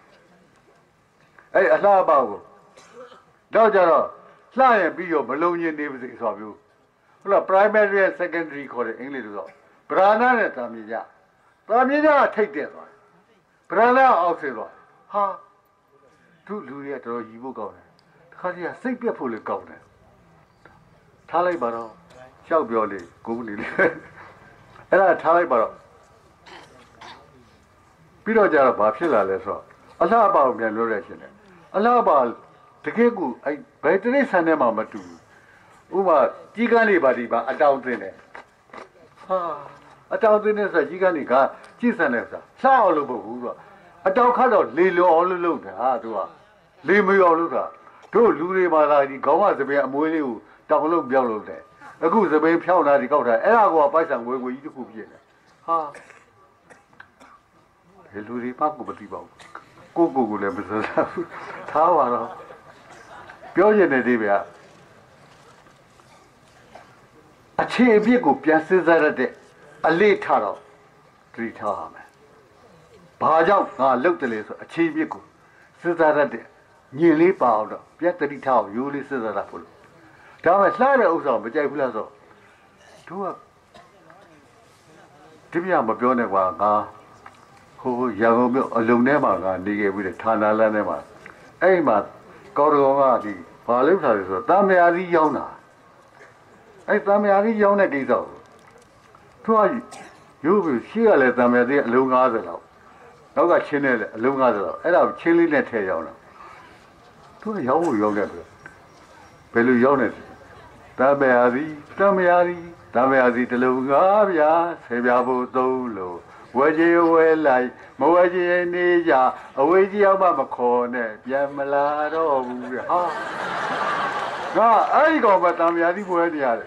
အဲ့အလှအပကိုတော့ကြတော့လှရင်ပြီးတော့မလုံးချင်းနေပါစေဆိုမျိုးဟုတ်လား primary and secondary ခေါ်တယ်အင်္ဂလိပ်လိုတော့ဗราဏနဲ့တာမြင်ကြတာမြင်ကြထိတ်တဲ့သွားဗราဏအောက်ဆင်းသွားဟာသူလူတွေကတော်တော်ရီဖို့ကောင်းတယ်တခါတည်းကစိတ်ပြတ်ဖို့လည်းကောင်းတယ်ထားလိုက်ပါတော့ရှောက်ပြောလေကိုနေလေအဲ့ဒါထားလိုက်ပါတော့ပြီးတော့ကြတော့ဘာဖြစ်လာလဲဆိုတော့အလှအပကိုပြန်လို့ရရှင်တယ်အလှအပတကယ်ကိုအဲ့ဘယ်တရိတ်ဆန်ထဲမှာမတူဘူးဥပမာကြီးကန်းလေးပါဒီပါအတောင်သိနေဟာအတောင်သိနေဆိုကြီးကန်းလေးကကြည့်ဆန်တယ်ဆိုတာလှအောင်လို့မဟုတ်ဘူးဆိုတော့အတောင်ခတ်တော့လေလောအောင်လို့လုပ်တယ်ဟာသူကလေမရောလို့ဆိုတာတို့လူတွေပါလာဒီခေါင်းကသပင်အမွေးလေးကိုတောင်လုံးပြောင်းလို့တယ်အခုသပင်ဖြောင်းလာဒီကောက်တာအဲ့ဒါကပိုက်ဆံငွေငွေကြီးတစ်ခုပြည့်တယ်ဟာဘယ်လူတွေပါကိုမသိပါဘူးကိုကိုကိုလည်းမစစားဘူးထားပါတော့ပြောရတဲ့ဒီဗျာအခြေအပြစ်ကိုပြန်စဉ်းစားရတဲ့အလေးထားတော့သတိထားရမယ်ဘာကြောင့်ငါလုတ်တယ်လဲဆိုအခြေအပြစ်ကိုစဉ်းစားရတဲ့ညင်လေးပါအောင်တော့ပြန်သတိထားအောင်ရိုးလေးစဉ်းစားရဖို့လို့ဒါမှလှတဲ့ဥစ္စာကိုမကြိုက်ဘူးလားဆိုတို့ကဒီပြမပြောနဲ့ကွာငါဟိုရန်ကုန်မြို့အလုံထဲမှာကနေခဲ့ပြီးတဲ့ဌာနလမ်းထဲမှာအဲ့မှာကော်တော်ကဒီဘာလို့ထားလဲဆိုတော့တာမယာကြီးရောင်းတာအဲ့တာမယာကြီးရောင်းတဲ့ကိစ္စကိုသူကရိုးပြီးရှိရလဲတာမယာကြီးအလုံး၅၀လောက်နောက်ကချင်းနဲ့အလုံး၅၀လောက်အဲ့ဒါကိုချင်းလေးနဲ့ထည့်ရောင်းတာသူကရောင်းဖို့ရောင်းတယ်ဘယ်လိုရောင်းတယ်တာမယာကြီးတာမယာကြီးတာမယာကြီးတလုံးငါးဗျာဆယ်ပြားဖို့သုံးလို့ဝဲကြီးဝဲလိုက်မဝဲကြီးနေကြအဝေးကြီးရောက်မှမခေါ်နဲ့ပြန်မလာတော့ဘူးဟာငါအဲ့ဒီကောင်မတံမြာတိပွဲနေရတယ်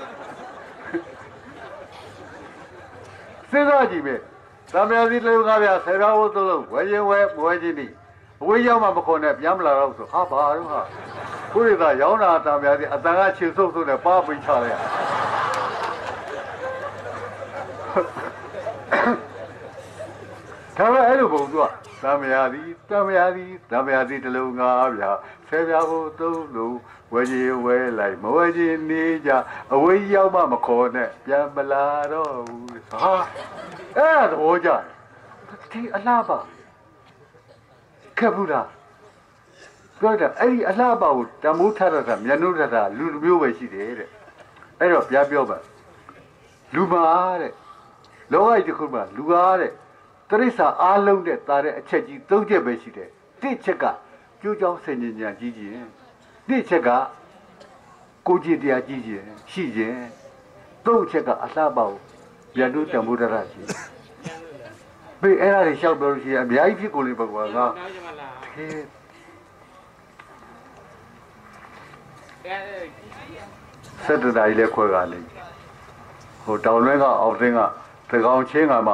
စဉ်းစားကြည့်မယ်တံမြာတိလေးကားပြဆယ်ပြားဝတ်သုံးဝဲကြီးဝဲမဝဲကြီးနေအဝေးရောက်မှမခေါ်နဲ့ပြန်မလာတော့ဆိုဟာဘာတော့ဟာကိုရသာရောင်းတာတံမြာတိအတန်ကချေဆုပ်ဆုပ်နဲ့ပါပိတ်ချလိုက်ဒါပေမဲ့အဲ့လိုပုံသူကသံမယာသည်သံမယာသည်သံမယာသည်တလုံးငါးဗျာဆယ်ပြားဖို့သုံးလို့ဝဲကြီးဝဲလိုက်မဝဲကြီးနေကြအဝေးရောက်မှမခေါ်နဲ့ပြန်မလာတော့ဘူးဟာအဲ့ဒါသဘောကျတယ်ဒီအလားပါခက်ဘူးလားပြောတယ်အဲ့ဒီအလားပါကိုတမိုးထရတာမျက်နှုတ်ထတာလူမျိုးပဲရှိတယ်တဲ့အဲ့တော့ပြပြောပါလူမာတဲ့လောကကြီးတစ်ခုမှာလူကားတဲ့တရိษာအားလုံးတဲ့တာတဲ့အချက်ကြီးသုံးချက်ပဲရှိတယ်တစ်ချက်ကကျိုးကြောင်းဆင်ញဉာဏ်ကြီးခြင်းတစ်ချက်ကကိုကြည်တရားကြီးခြင်းရှိခြင်းသုံးချက်ကအလှပကိုရန်တို့တံမိုးတရရှိဘေးအဲ့ဒါတွေလျှောက်ပြောလို့ရှိရင်အများကြီးဖြစ်ကိုလေးပဲကွာငါစက်တဒါကြီးလည်းခွဲကားလိမ့်ဟိုတောင်လွဲကအောက်သိန်းကသကောင်ချင်းကမှ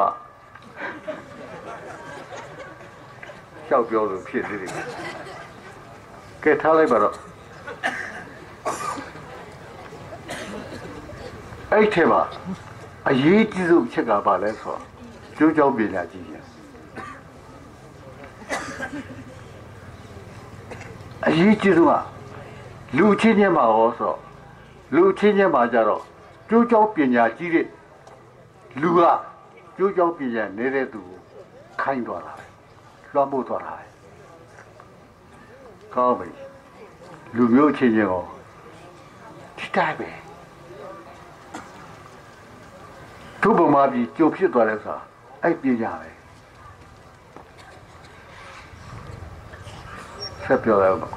ရှောက်ပြောလို့ဖြစ်သေးတယ်ကဲထားလိုက်ပါတော့အဲ့ထဲမှာအရေးကြီးဆုံးချက်ကဘာလဲဆိုတော့ကျိုးကြောင်းပညာကြီးရင်အရေးကြီးဆုံးကလူချင်းချင်းမှာဟောဆိုတော့လူချင်းချင်းမှာကြတော့ကျိုးကြောင်းပညာကြီးတဲ့လူကကျိုးကြောင်းပညာနေတဲ့သူကိုခိုင်းသွားတာလွှမ်းမိုးသွားတာကောင်းပြီလူမျိုးချင်းချင်းကိုဒီတိုင်းပဲသူ့ဘုံမှာပြီးကြိုဖြစ်သွားတယ်ဆိုတာအဲ့ပညာပဲဆက်ပြောရအောင်ဗ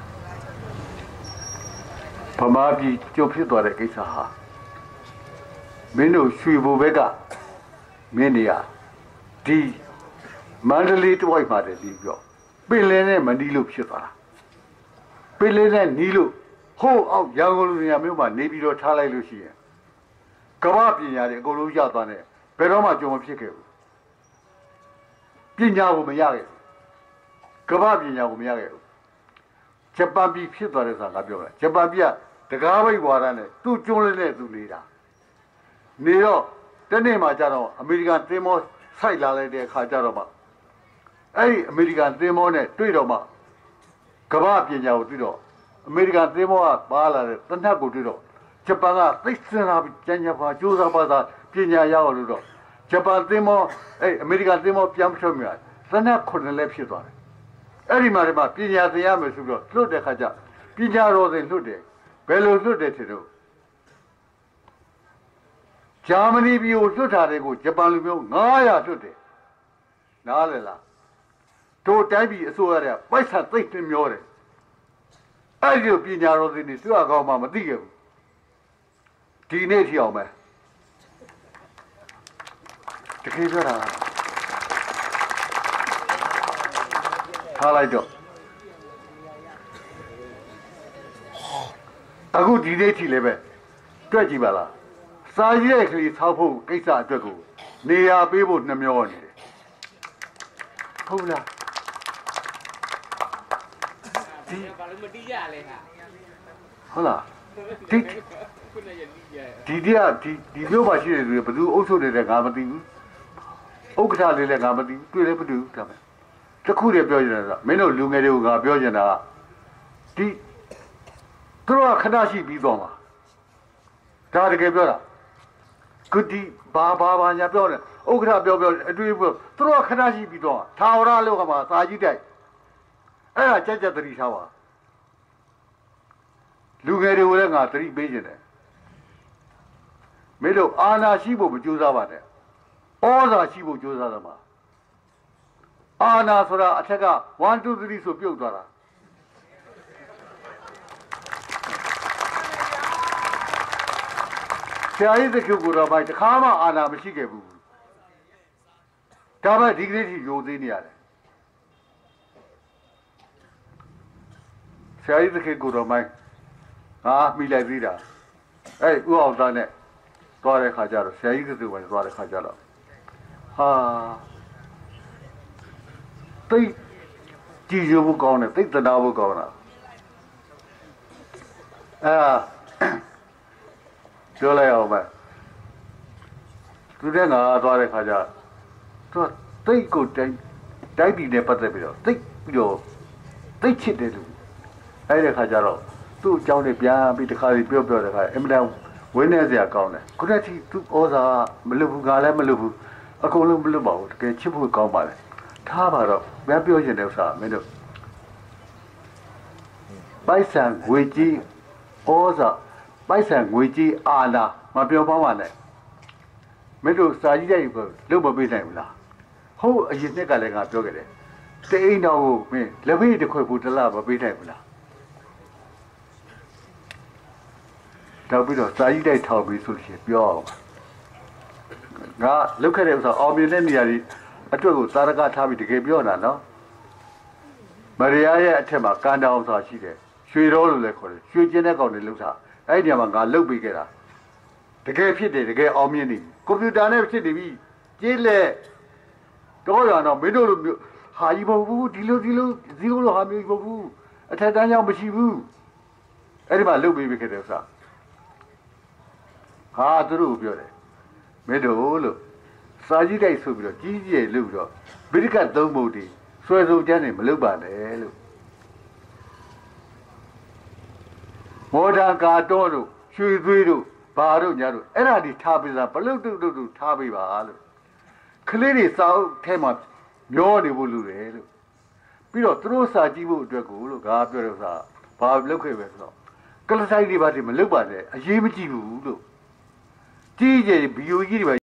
မာပြည်ကြိုဖြစ်သွားတဲ့ကိစ္စဟာမင်းတို့ရွှေဘိုဘက်ကမင်းတွေကဒီမန္တလေးတဝိုက်မှာတည်းပြီးပြောပင်လယ်နဲ့မနီးလို့ဖြစ်သွားတာပင်လယ်နဲ့နီးလို့ဟိုးအောက်ရန်ကုန်လူညာမျိုးမှာနေပြီးတော့ထားလိုက်လို့ရှိရင်ကမ္ဘာပညာတွေအကုန်လုံးရသွားတယ်ဘယ်တော့မှကြုံမဖြစ်ခဲ့ဘူးပညာကိုမရခဲ့ဘူးကမ္ဘာပညာကိုမရခဲ့ဘူးဂျပန်ပြည်ဖြစ်သွားတယ်ဆိုတာငါပြောတာဂျပန်ပြည်ကတကားဘိတ်ဝါဒနဲ့သူ့ကျွန်းလေးနဲ့သူနေတာနေတော့တနေ့မှကြတော့အမေရိကန်သင်္ဘောစိုက်လာလိုက်တဲ့အခါကျတော့မှအဲ့ဒီအမေရိကန်သင်္ဘောနဲ့တွေ့တော့မှကမ္ဘာပညာကိုတွေ့တော့အမေရိကန်သင်္ဘောကပါလာတဲ့တနက်ကိုတွေ့တော့ဂျပန်ကသိစင်လာပြီးကျန်ကြပါကြိုးစားပါသားပညာရအောင်လို့တော့ဂျပန်သင်္ဘောအဲ့အမေရိကန်သင်္ဘောပြန်ထွက်မြာတနက်ခုနှစ်လည်းဖြစ်သွားတယ်အဲ့ဒီမှာဒီမှာပညာသင်ရမယ်ဆိုပြီးတော့လွတ်တဲ့ခါကျပညာတော်တွေလွတ်တယ်ဘယ်လိုလွတ်တယ်ထင်တော့ဂျာမနီပြည်ကိုလွတ်ထားတဲ့ကိုဂျပန်လူမျိုးငါးရာလွတ်တယ်နားလေလားတို့တိုင်းပြည်အစိုးရတဲ့ပိုက်ဆံသိပ်ပြင်းမျောတယ်အဲ့ဒီပညာတော်တွေနေသူ့အကောင်မှမသိခဲ့ဘူးဒီနေ့ထိအောင်ပဲတကယ်ပြောတာထားလိုက်တော့အခုဒီနေ့ထိလည်းပဲတွေ့ကြည့်ပါလားစာရေးတဲ့ကလေးဆောက်ဖို့ကိစ္စအတွက်ကိုနေရာပေးဖို့နှမျောနေတယ်ဟုတ်လားဒီဘာလို့မတီးရလဲခါဟုတ်လားဒီဒီဒီဒီဒီမျိုးပါရှိတယ်လူတွေဘယ်သူအုပ်ချုပ်နေတဲ့ငါမသိဘူးဥက္ကဋ္ဌလေးလည်းငါမသိဘူးတွေ့လည်းမတွေ့ဘူးဒါပဲတခုတည်းပြောနေတာကမင်းတို့လူငယ်တွေကိုငါပြောနေတာကဒီသူတို့ကခဏရှိပြီးသွားမှာဒါတကယ်ပြောတာကုတီဘာဘာဘာညာပြောတယ်ဥက္ကဋ္ဌပြောပြောအတွေ့ပြောသူတို့ကခဏရှိပြီးသွားထာဝရလောကမှာစာကြီးတိုက်အဲ့ဒါကြက်ကြက်တတိထားပါလူငယ်တွေကိုလည်းငါတတိပေးခြင်းတယ်မင်းတို့အာနာရှိဖို့မကြိုးစားပါနဲ့ဩဇာရှိဖို့ကြိုးစားသမှာအာနာဆိုတာအထက်ကone two threeဆိုပြုတ်သွားတာဆရာကြီးတခုကိုတော့ဘာတခါမှအာနာမရှိခဲ့ဘူးဒါမှဒီကနေ့ထိယိုသေးနေရတယ်ဆရာကြီးတခုကိုတော့မိုင်းဟာမိလိုက်သေးတာအဲ့ဥအောင်သားနဲ့သွားတဲ့ခါကျတော့ဆရာကြီးကသူ့ဝင်သွားတဲ့ခါကျတော့ဟာတိတ်ကြည်ရဖို့ကောင်းတယ်တိတ်တနာဖို့ကောင်းတာအာပြောလိုက်အောင်ပဲသူတဲ့ငါသွားတဲ့ခါကျသူတိတ်ကိုတိုင်းတိုင်းပြည်နဲ့ပတ်သက်ပြီးတော့တိတ်ပြီးတော့တိတ်ချစ်တယ်လူအဲ့ဒီခါကျတော့သူ့အကြောင်းတွေပြန်ပြီးတခါစီပြောပြောတဲ့ခါအင်မတန်ဝင်းနေစရာကောင်းတယ်ခုနကသူ့ဩဇာမလွတ်ဘူးငါလည်းမလွတ်ဘူးအကုန်လုံးမလွတ်ပါဘူးတကယ်ချစ်ဖို့ကောင်းပါလေထားပါတော့ဘယ်ပြောချင်တဲ့ဥစ္စာမင်းတို့ပိုက်ဆံငွေကြီးဩဇာပိုက်ဆံငွေကြီးအာလာမပြောပါပါနဲ့မင်းတို့စာကြီးတဲ့လုပ်မပေးနိုင်ဘူးလားဟုတ်အရင်နှစ်ကလည်းငါပြောခဲ့တယ်တအိမ်တော်ကိုမင်းလက်ဖေးတစ်ခွက်ဘူးတစ်လမပေးနိုင်ဘူးလားတော့ပြီးတော့စာကြီးတိုက်ထောက်ပြီးဆိုရှင်ပြောအောင်ငါလုတ်ခဲ့တဲ့ဥစ္စာအောင်မြင်တဲ့နေရာကြီးအတွက်ကိုသာရကထားပြီးတကယ်ပြောတာနော်မရိယာရဲ့အထက်မှာကန်တောင်ဆိုတာရှိတယ်ရွှေတော်လို့လည်းခေါ်တယ်ရွှေကျင်းတဲ့ကောင်တွေလုတ်တာအဲ့ဒီနေရာမှာငါလုတ်ပေးခဲ့တာတကယ်ဖြစ်တယ်တကယ်အောင်မြင်နေပြီကွန်ပျူတာနဲ့ဖြစ်နေပြီကျေးလက်တော့ရတော့မင်းတို့လိုမျိုးဟာကြီးမဟုတ်ဘူးဒီလိုဒီလိုဒီလိုလိုဟာမျိုးမဟုတ်ဘူးအထက်တန်းကြောင့်မရှိဘူးအဲ့ဒီမှာလုတ်ပေးခဲ့တဲ့ဥစ္စာဟာသူတို့ပြောတယ်မင်းတို့လို့စာကြီးတိုက်ဆိုပြီးတော့ကြီးကြီးလို့ပြီးတော့ဗိဓိကသုံးဖို့တည်းဆွဲစုံကျန်းနေမလုပ်ပါနဲ့လို့မော်ဒန်ကာတော့တို့ရွှေသွေးတို့ဘာတို့ညာတို့အဲ့ဒါဒီထားပေးတာဘလုတ်တုတ်တုတ်ထားပေးပါလို့ကလေးတွေစာအုပ်ထဲမှာမျောနေဖို့လူတယ်လို့ပြီးတော့သူတို့စာကြည့်ဖို့အတွက်ကိုလို့ငါပြောတဲ့ဥစ္စာဘာလုပ်ခဲ့ပဲဆိုတော့ကလဆိုင်တွေဘာတွေမလုပ်ပါနဲ့အရေးမကြည့်ဘူးလို့ကြီးကြီးဘီယိုကြီးတွေ